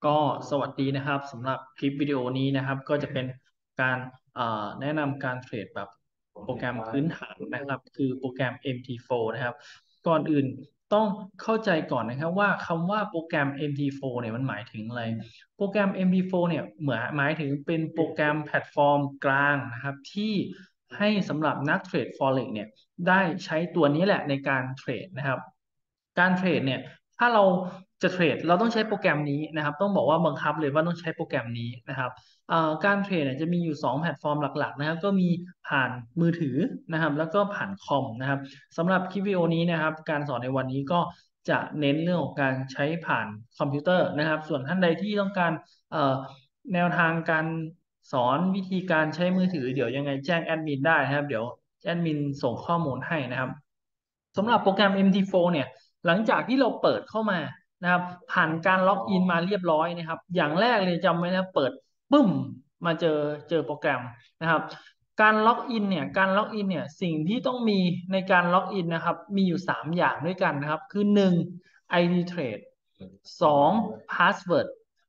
ก็สวัสดีนะครับสำหรับคลิปวิดีโอนี้นะครับก็จะเป็นการแนะนำการเทรดแบบโปรแกรมพื้นฐานนะครับคือโปรแกรม MT4 นะครับก่อนอื่นต้องเข้าใจก่อนนะครับว่าคำว่าโปรแกรม MT4 เนี่ยมันหมายถึงอะไรโปรแกรม MT4 เนี่ยหมายถึงเป็นโปรแกรมแพลตฟอร์มกลางนะครับที่ให้สำหรับนักเทรด Forex เนี่ยได้ใช้ตัวนี้แหละในการเทรดนะครับการเทรดเนี่ย ถ้าเราจะเทรดเราต้องใช้โปรแกรมนี้นะครับต้องบอกว่าบังคับเลยว่าต้องใช้โปรแกรมนี้นะครับการเทรดเนี่ยจะมีอยู่2แพลตฟอร์มหลักๆนะครับก็มีผ่านมือถือนะครับแล้วก็ผ่านคอมนะครับสำหรับคลิปวิดีโอนี้นะครับการสอนในวันนี้ก็จะเน้นเรื่องของการใช้ผ่านคอมพิวเตอร์นะครับส่วนท่านใดที่ต้องการแนวทางการสอนวิธีการใช้มือถือเดี๋ยวยังไงแจ้งแอดมินได้นะครับเดี๋ยวแอดมินส่งข้อมูลให้นะครับสำหรับโปรแกรม MT4 เนี่ย หลังจากที่เราเปิดเข้ามานะครับผ่านการล็อกอินมาเรียบร้อยนะครับอย่างแรกเลยจำไว้นะเปิดปึ้มมาเจอโปรแกรมนะครับการล็อกอินเนี่ยสิ่งที่ต้องมีในการล็อกอินนะครับมีอยู่3อย่างด้วยกันนะครับคือ1 ID Trade 2 Password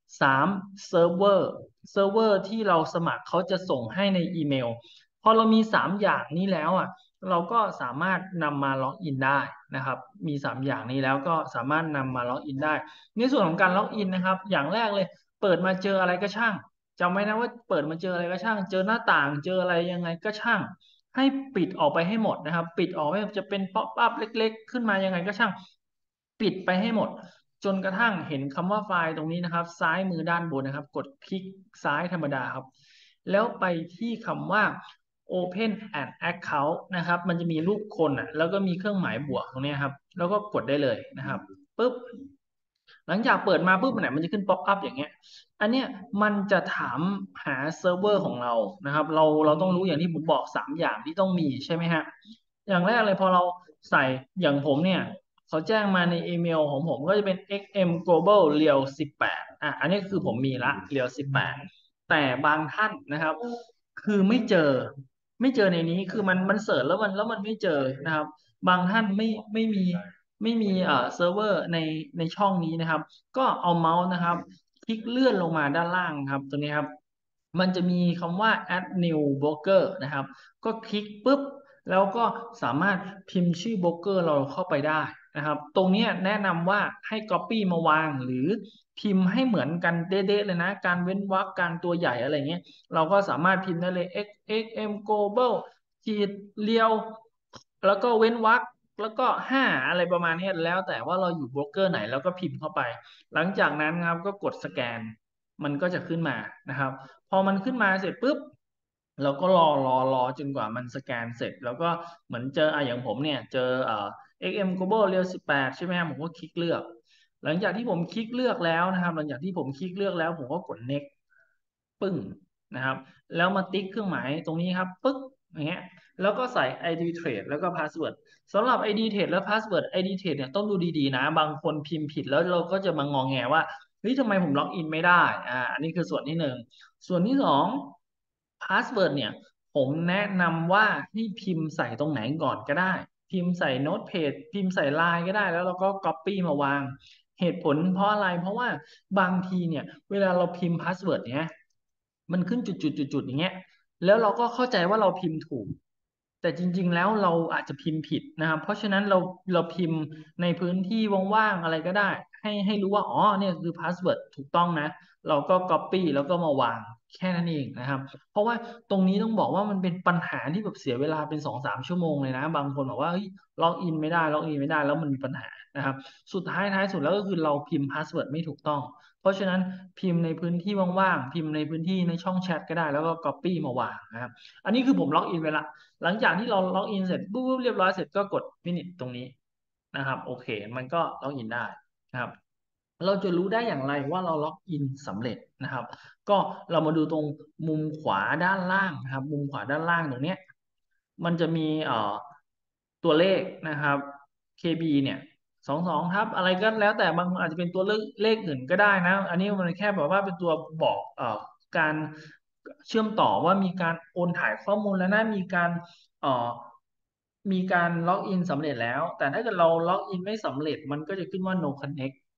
3 Server ที่เราสมัครเขาจะส่งให้ในอีเมลพอเรามี3อย่างนี้แล้วอ่ะ เราก็สามารถนำมาล็อกอินได้นะครับมี3อย่างนี้แล้วก็สามารถนำมาล็อกอินได้ในส่วนของการล็อกอินนะครับอย่างแรกเลยเปิดมาเจออะไรก็ช่างจำไว้นะว่าเปิดมาเจออะไรก็ช่างเจอหน้าต่างเจออะไรยังไงก็ช่างให้ปิดออกไปให้หมดนะครับปิดออกไม่ว่าจะเป็นป๊อปอัพเล็กๆขึ้นมายังไงก็ช่างปิดไปให้หมดจนกระทั่งเห็นคำว่าไฟล์ตรงนี้นะครับซ้ายมือด้านบนนะครับกดคลิกซ้ายธรรมดาครับแล้วไปที่คำว่า Open an account นะครับมันจะมีรูปคนอ่ะแล้วก็มีเครื่องหมายบวกตรงนี้ครับแล้วก็กดได้เลยนะครับปุ๊บหลังจากเปิดมาปุ๊บเนี่ยมันจะขึ้นป๊อปอัพอย่างเงี้ยอันเนี้ยมันจะถามหาเซิร์ฟเวอร์ของเรานะครับเราต้องรู้อย่างที่ผมบอก3 อย่างที่ต้องมีใช่ไหมฮะอย่างแรกเลยพอเราใส่อย่างผมเนี่ยเขาแจ้งมาในอีเมลของผมก็จะเป็น XM Global Real 18อันนี้คือผมมีละ Real 18แต่บางท่านนะครับ คือไม่เจอในนี้คือมันเสิร์ชแล้วมันไม่เจอนะครับบางท่านไม่มีเซิร์ฟเวอร์ในช่องนี้นะครับก็เอาเมาส์นะครับคลิกเลื่อนลงมาด้านล่างครับตัวนี้ครับมันจะมีคำว่า add new broker นะครับก็คลิกปุ๊บแล้วก็สามารถพิมพ์ชื่อโบรกเกอร์เราเข้าไปได้นะครับตรงเนี้ยแนะนำว่าให้ Copy มาวางหรือพิมพ์ให้เหมือนกันเด๊ะๆเลยนะการเว้นวรรคการตัวใหญ่อะไรเงี้ย เราก็สามารถพิมพ์ได้เลย XM Global ขีดเรียวแล้วก็เว้นวรรคแล้วก็อะไรประมาณนี้แล้วแต่ว่าเราอยู่โบรกเกอร์ไหนแล้วก็พิมพ์เข้าไปหลังจากนั้นครับก็กดสแกนมันก็จะขึ้นมานะครับพอมันขึ้นมาเสร็จปุ๊บเราก็รอจนกว่ามันสแกนเสร็จแล้วก็เหมือนเจออย่างผมเนี่ยเจอXM Global เรียว18ใช่ไหมครับผมก็คลิกเลือกหลังจากที่ผมคลิกเลือกแล้วนะครับหลังจากที่ผมคลิกเลือกแล้วผมก็กด next ปึ้งนะครับแล้วมาติ๊กเครื่องหมายตรงนี้ครับปึ๊กอย่างเงี้ยแล้วก็ใส่ ID Trade แล้วก็ Password สำหรับ ID Trade และ Password ID Trade เนี่ยต้องดูดีๆนะบางคนพิมพ์ผิดแล้วเราก็จะมางองแงว่าเฮ้ยทำไมผมล็อกอินไม่ได้อันนี้คือส่วนที่1ส่วนที่2 Password เนี่ยผมแนะนำว่าให้พิมพ์ใส่ตรงไหนก่อนก็ได้พิมพ์ใส่โน้ตเพจพิมพ์ใส่ไลน์ก็ได้แล้วเราก็ Copy มาวางเหตุผลเพราะอะไรเพราะว่าบางทีเนี่ยเวลาเราพิมพ์พาสเวิร์ดเนี้ยมันขึ้นจุดอย่างเงี้ยแล้วเราก็เข้าใจว่าเราพิมพ์ถูกแต่จริงๆแล้วเราอาจจะพิมพ์ผิดนะครับเพราะฉะนั้นเราพิมพ์ในพื้นที่ว่างๆอะไรก็ได้ให้รู้ว่าอ๋อเนี่ยคือพาสเวิร์ดถูกต้องนะเราก็ Copy แล้วก็มาวางแค่นั้นเองนะครับเพราะว่าตรงนี้ต้องบอกว่ามันเป็นปัญหาที่แบบเสียเวลาเป็น2-3 ชั่วโมงเลยนะบางคนบอกว่าเฮ้ยล็อกอินไม่ได้แล้วมันมีปัญหานะครับสุดท้ายสุดแล้วก็คือเราพิมพ์พาสเวิร์ดไม่ถูกต้อง เพราะฉะนั้นพิมพ์ในพื้นที่ว่างๆพิมพ์ในพื้นที่ในช่องแชทก็ได้แล้วก็ Copy มาวางนะครับอันนี้คือผมล็อกอินไปละหลังจากที่เราล็อกอินเสร็จปุ๊บเรียบร้อยเสร็จก็กดฟินิชตรงนี้นะครับโอเคมันก็ล็อกอินได้นะครับเราจะรู้ได้อย่างไรว่าเราล็อกอินสำเร็จนะครับก็เรามาดูตรงมุมขวาด้านล่างนะครับมุมขวาด้านล่างตรงเนี้ยมันจะมีตัวเลขนะครับ KB เนี่ย22 ทับอะไรก็แล้วแต่บางคนอาจจะเป็นตัวเลขอื่นก็ได้นะอันนี้มันแค่แบบว่าเป็นตัวบอกการเชื่อมต่อว่ามีการโอนถ่ายข้อมูลแล้วนะเอ่อมีการล็อกอินสำเร็จแล้วแต่ถ้าเกิดเราล็อกอินไม่สำเร็จมันก็จะขึ้นว่า no connect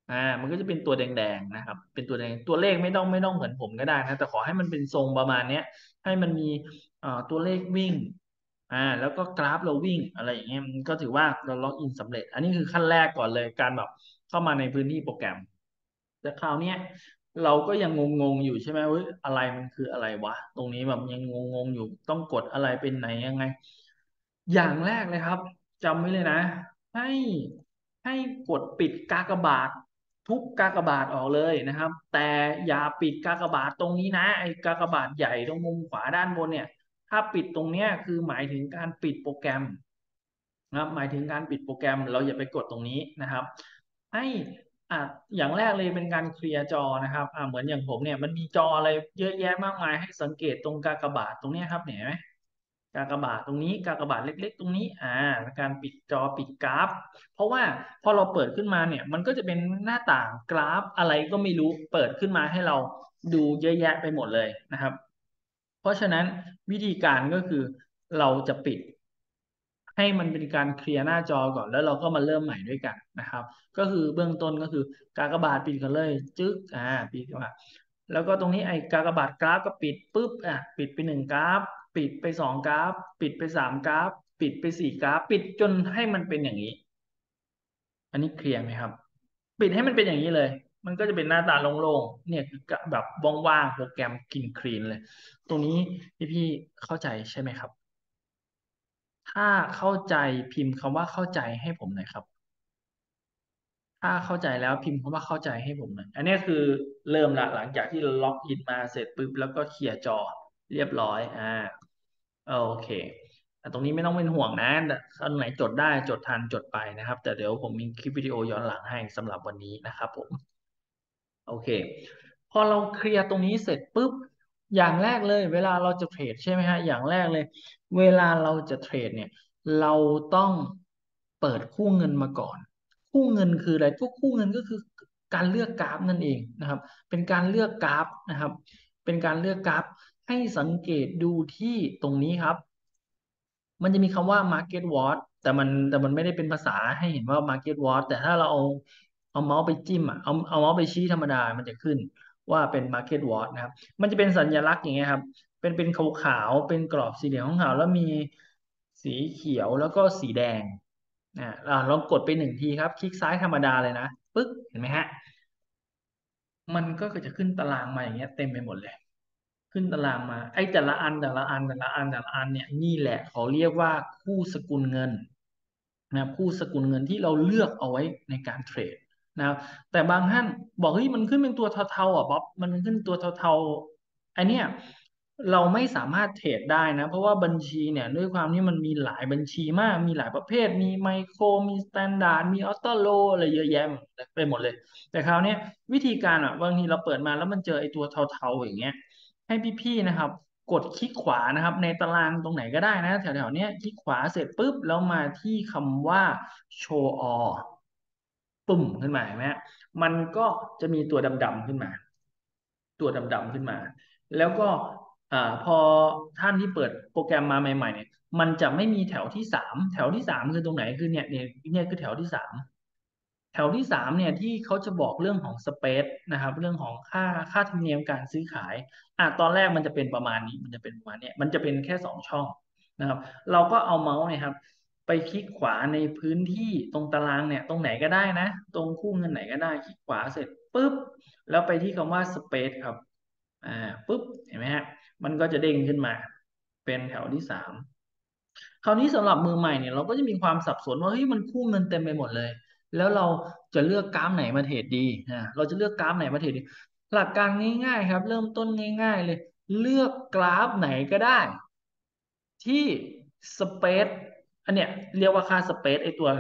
มันก็จะเป็นตัวแดงๆนะครับเป็นตัวแดงตัวเลขไม่ต้องเหมือนผมก็ได้นะแต่ขอให้มันเป็นทรงประมาณเนี้ยให้มันมีตัวเลขวิ่งแล้วก็กราฟเราวิ่งอะไรอย่างเงี้ยมันก็ถือว่าเราล็อกอินสำเร็จอันนี้คือขั้นแรกก่อนเลยการแบบเข้ามาในพื้นที่โปรแกรมแต่คราวเนี้ยเราก็ยังงงๆอยู่ใช่ไหมเว้ยอะไรมันคืออะไรวะตรงนี้แบบยังงงๆอยู่ต้องกดอะไรเป็นไหนยังไงอย่างแรกเลยครับจำไว้เลยนะให้ให้กดปิดกากบาท ทุกกากบาทออกเลยนะครับแต่อย่าปิดกากบาทตรงนี้นะไอ้กากบาทใหญ่ตรงมุมขวาด้านบนเนี่ยถ้าปิดตรงเนี้ยคือหมายถึงการปิดโปรแกรมนะครับหมายถึงการปิดโปรแกรมเราอย่าไปกดตรงนี้นะครับให้อ่ะอย่างแรกเลยเป็นการเคลียร์จอนะครับเหมือนอย่างผมเนี่ยมันมีจออะไรเยอะแยะมากมายให้สังเกตตรงกากบาทตรงเนี้ยครับเห็นไหม กากบาทตรงนี้กากบาทเล็กๆตรงนี้การปิดจอปิดกราฟเพราะว่าพอเราเปิดขึ้นมาเนี่ยมันก็จะเป็นหน้าต่างกราฟอะไรก็ไม่รู้เปิดขึ้นมาให้เราดูเยอะแยะไปหมดเลยนะครับเพราะฉะนั้นวิธีการก็คือเราจะปิดให้มันเป็นการเคลียร์หน้าจอก่อนแล้วเราก็มาเริ่มใหม่ด้วยกันนะครับก็คือเบื้องต้นก็คือกากบาทปิดกันเลยจึ๊กปิดกันมา แล้วก็ตรงนี้ไอ้กากบาทกราฟก็ปิดปุ๊บปิดไปหนึ่งกราฟปิดไปสองกราฟปิดไปสามกราฟปิดไปสี่กราฟปิดจนให้มันเป็นอย่างนี้อันนี้เคลียร์ไหมครับปิดให้มันเป็นอย่างนี้เลยมันก็จะเป็นหน้าตาโล่งๆเนี่ยคือแบบว่างๆโปรแกรมกินคลีนเลยตรงนี้พี่เข้าใจใช่ไหมครับถ้าเข้าใจพิมพ์คำว่าเข้าใจให้ผมหน่อยครับ ถ้าเข้าใจแล้วพิมพ์คำว่าเข้าใจให้ผมหน่อยอันนี้คือเริ่มละหลังจากที่เราล็อกอินมาเสร็จปุ๊บแล้วก็เคลียร์จอเรียบร้อยโอเคแต่ตรงนี้ไม่ต้องเป็นห่วงนะแต่อันไหนจดได้จดทันจดไปนะครับแต่เดี๋ยวผมมีคลิปวิดีโอย้อนหลังให้สำหรับวันนี้นะครับผม โอเคพอเราเคลียร์ตรงนี้เสร็จปุ๊บอย่างแรกเลยเวลาเราจะเทรดใช่ไหมฮะอย่างแรกเลยเวลาเราจะเทรดเนี่ยเราต้องเปิดคู่เงินมาก่อนคู่เงินคืออะไรก็คู่เงินก็คือการเลือกกราฟนั่นเองนะครับเป็นการเลือกกราฟนะครับเป็นการเลือกกราฟให้สังเกตดูที่ตรงนี้ครับ มันจะมีคำว่า market watch แต่มันไม่ได้เป็นภาษาให้เห็นว่า market watch แต่ถ้าเราเอาเมาส์ไปจิ้มเอาเมาส์ไปชี้ธรรมดามันจะขึ้นว่าเป็น market watch นะครับมันจะเป็นสัญลักษณ์อย่างเงี้ยครับเป็นขาวๆเป็นกรอบสี่เหลี่ยมขาวๆแล้วมีสีเขียวแล้วก็สีแดงลองกดไปหนึ่งทีครับคลิกซ้ายธรรมดาเลยนะปึ๊กเห็นไหมฮะมันก็จะขึ้นตารางมาอย่างเงี้ยเต็มไปหมดเลย ขึ้นตารางมาไอ้แต่ละอันเนี่ยนี่แหละเขาเรียกว่าคู่สกุลเงินนะครับคู่สกุลเงินที่เราเลือกเอาไว้ในการเทรดนะครับแต่บางท่านบอกเฮ้ยมันขึ้นเป็นตัวเทาๆบ๊อบมันขึ้นตัวเทาๆไอเนี้ยเราไม่สามารถเทรดได้นะเพราะว่าบัญชีเนี่ยด้วยความที่มันมีหลายบัญชีมากมีหลายประเภทมีไมโครมีสแตนดาร์ดมีออโต้โลอะไรเยอะแยะไปหมดเลยแต่คราวเนี้ยวิธีการบางทีเราเปิดมาแล้วมันเจอไอ้ตัวเทาๆอย่างเงี้ย ให้พี่ๆนะครับกดคลิกขวานะครับในตารางตรงไหนก็ได้นะแถวๆเนี้ยคลิกขวาเสร็จปุ๊บแล้วมาที่คำว่า show all ปุ่มขึ้นมาเห็นไหมฮะมันก็จะมีตัวดำๆขึ้นมาตัวดำๆขึ้นมาแล้วก็พอท่านที่เปิดโปรแกรมมาใหม่ๆเนี่ยมันจะไม่มีแถวที่สามแถวที่สามคือตรงไหนคือเนี่ยคือแถวที่สาม แถวที่สามเนี่ยที่เขาจะบอกเรื่องของสเปซนะครับเรื่องของค่าธรรมเนียมการซื้อขายตอนแรกมันจะเป็นประมาณนี้มันจะเป็นประมาณเนี้ยมันจะเป็นแค่สองช่องนะครับเราก็เอาเมาส์เนี่ยครับไปคลิกขวาในพื้นที่ตรงตารางเนี่ยตรงไหนก็ได้นะตรงคู่เงินไหนก็ได้คลิกขวาเสร็จปุ๊บแล้วไปที่คำว่าสเปซครับอ่าปุ๊บเห็นไหมฮะมันก็จะเด้งขึ้นมาเป็นแถวที่สาม คราวนี้สำหรับมือใหม่เนี่ยเราก็จะมีความสับสนว่าเฮ้ยมันคู่เงินเต็มไปหมดเลยแล้วเราจะเลือกกราฟไหนมาเทรดดีเราจะเลือกกราฟไหนมาเทรดดีหลักการง่ายๆครับเริ่มต้นง่ายๆเลยเลือกกราฟไหนก็ได้ที่สเปซอันเนี้ยเรียกว่าค่าสเปซไอตัว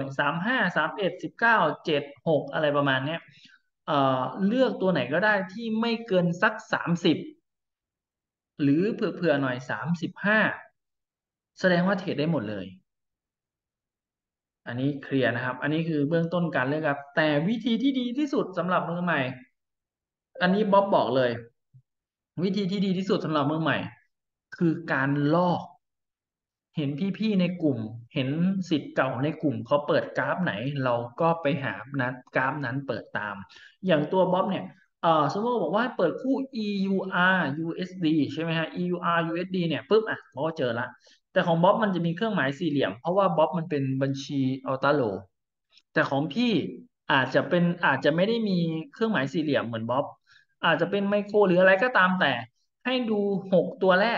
353119 7 6อะไรประมาณเนี้ยเลือกตัวไหนก็ได้ที่ไม่เกินสัก30หรือเผื่อๆหน่อย35แสดงว่าเทรดได้หมดเลย อันนี้เคลียร์นะครับอันนี้คือเบื้องต้นการเลือกครับแต่วิธีที่ดีที่สุดสำหรับมือใหม่อันนี้บ๊อบบอกเลยวิธีที่ดีที่สุดสำหรับมือใหม่คือการลอกเห็นพี่ๆในกลุ่มเห็นศิษย์เก่าในกลุ่มเขาเปิดกราฟไหนเราก็ไปหานั้นกราฟนั้นเปิดตามอย่างตัวบ๊อบเนี่ยสมมติบอกว่าเปิดคู่ EUR USD ใช่ไหมฮะ EUR USD เนี่ยปุ๊บอ่ะเขาก็เจอละแต่ของบ๊อบมันจะมีเครื่องหมายสี่เหลี่ยมเพราะว่าบ๊อบมันเป็นบัญชีอัลตาโลแต่ของพี่อาจจะไม่ได้มีเครื่องหมายสี่เหลี่ยมเหมือนบ๊อบอาจจะเป็นไมโครหรืออะไรก็ตามแต่ให้ดู6 ตัวแรก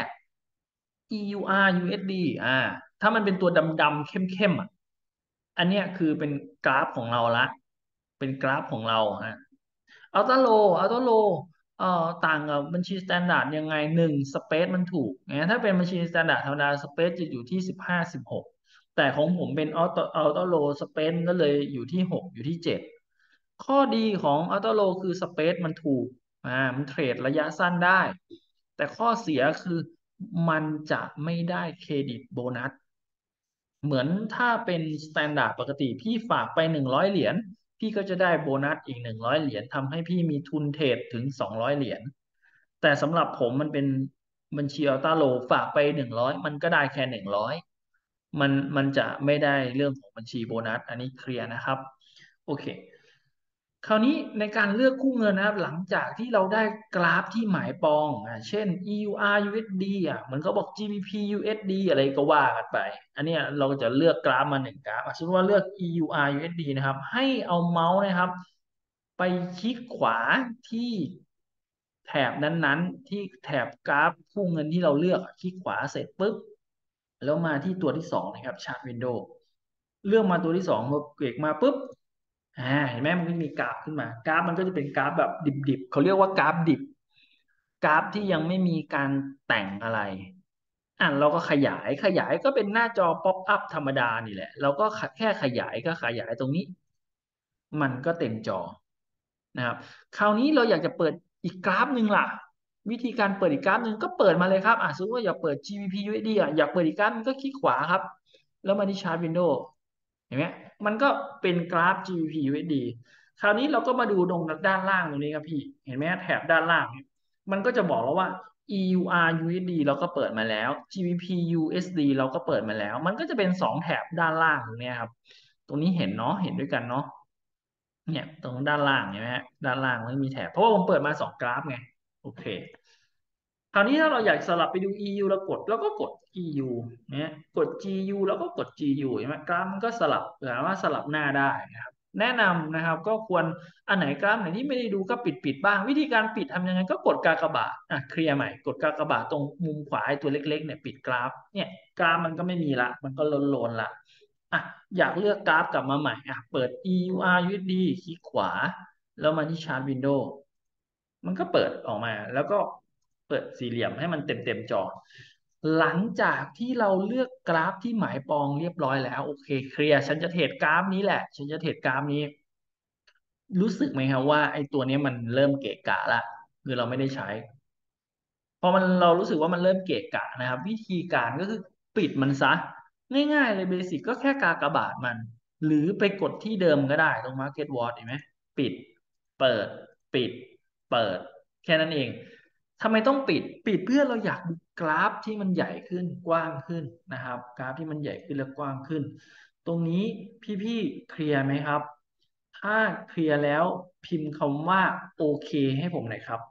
EUR USD ถ้ามันเป็นตัวดำๆเข้มๆอันเนี้ยคือเป็นกราฟของเราละเป็นกราฟของเราอัลตร้าโลอัลตร้าโลเอ่อต่างกับบัญชีสแตนดาร์ดยังไงสเปซมันถูกถ้าเป็นบัญชีสแตนดาร์ดธรรมดาสเปซจะอยู่ที่15 16แต่ของผมเป็นอัลตร้าโลสเปซก็เลยอยู่ที่6อยู่ที่7ข้อดีของอัลตร้าโลคือสเปซมันถูกมันเทรดระยะสั้นได้แต่ข้อเสียคือมันจะไม่ได้เครดิตโบนัส เหมือนถ้าเป็นสแตนดาร์ดปกติพี่ฝากไป100 เหรียญพี่ก็จะได้โบนัสอีก100 เหรียญทำให้พี่มีทุนเทรดถึง200 เหรียญแต่สำหรับผมมันเป็นบัญชีอัลต้าโลฝากไป100มันก็ได้แค่100มันจะไม่ได้เรื่องของบัญชีโบนัสอันนี้เคลียร์นะครับโอเค คราวนี้ในการเลือกคู่เงินนะครับหลังจากที่เราได้กราฟที่หมายปองเช่น EUR USD เหมือนเขาบอก GBP USD อสดีอะไรก็ว่ากันไปอันเนี้ยเราจะเลือกกราฟมา1 กราฟสมมติว่าเลือก EUR USD นะครับให้เอาเมาส์นะครับไปคลิกขวาที่แถบนั้นๆที่แถบกราฟคู่เงินที่เราเลือกคลิกขวาเสร็จปุ๊บแล้วมาที่ตัวที่สองนะครับชาร์ตวินโดว์เลือกมาตัวที่สองพอเกรกมาปุ๊บ เห็นไหมมันก็จะมีกราฟขึ้นมากราฟมันก็จะเป็นกราฟแบบดิบๆเขาเรียกว่ากราฟดิบกราฟที่ยังไม่มีการแต่งอะไรเราก็ขยายก็เป็นหน้าจอป๊อปอัพธรรมดานี่แหละเราก็แค่ขยายก็ขยายตรงนี้มันก็เต็มจอนะครับคราวนี้เราอยากจะเปิดอีกกราฟหนึ่งล่ะวิธีการเปิดอีกกราฟหนึ่งก็เปิดมาเลยครับสมมติว่าอยากเปิด GBP USD อยากเปิดอีกกราฟหนึงก็คลิกขวาครับแล้วมาที่ชาร์ตวินโดว์เห็นไหมมันก็เป็นกราฟ GBP USD คราวนี้เราก็มาดูตรงด้านล่างตรงนี้ครับพี่เห็นไหมแถบด้านล่างเนี่ยมันก็จะบอกแล้วว่า EUR USD เราก็เปิดมาแล้ว GBP USD เราก็เปิดมาแล้วมันก็จะเป็น2 แถบด้านล่างตรงเนี้ยครับตรงนี้เห็นเนาะเห็นด้วยกันเนาะเนี่ยตรงด้านล่างเห็นไหมฮะด้านล่างมันมีแถบเพราะว่าผมเปิดมา2 กราฟไงโอเค คราวนี้ถ้าเราอยากสลับไปดู EU แล้วก็กด EU เนี่ยกด GU แล้วก็กด GU ใช่ไหมกราฟมันก็สลับสามารถสลับหน้าได้นะครับแนะนำนะครับก็ควรอันไหนกราฟไหนที่ไม่ได้ดูก็ปิดบ้างวิธีการปิดทำยังไงก็กดกากบาทเคลียร์ใหม่กดกากบาทตรงมุมขวาไอ้ตัวเล็กๆเนี่ยปิดกราฟเนี่ยกราฟมันก็ไม่มีละมันก็โลนๆละอ่ะอยากเลือกกราฟกลับมาใหม่เปิด EUR USD คลิกขวาแล้วมาที่ชาร์ตวินโดว์ มันก็เปิดออกมาแล้วก็เปิดสี่เหลี่ยมให้มันเต็มจอหลังจากที่เราเลือกกราฟที่หมายปองเรียบร้อยแล้วโอเคเคลียร์ฉันจะเทรดกราฟนี้แหละฉันจะเทรดกราฟนี้รู้สึกไหมครับว่าไอ้ตัวนี้มันเริ่มเกะกะละคือเราไม่ได้ใช้ พอเรารู้สึกว่ามันเริ่มเกะกะนะครับวิธีการก็คือปิดมันซะง่ายๆเลยเบสิกก็แค่กากบาทมันหรือไปกดที่เดิมก็ได้ตรง Market Watch เห็นไหมปิดเปิดปิดเปิดแค่นั้นเองทำไมต้องปิดเพื่อเราอยากดูกราฟที่มันใหญ่ขึ้นกว้างขึ้นนะครับกราฟที่มันใหญ่ขึ้นและกว้างขึ้นตรงนี้พี่ๆเคลียร์ไหมครับถ้าเคลียร์แล้วพิมพ์คำว่าโอเคให้ผมหน่อยครับ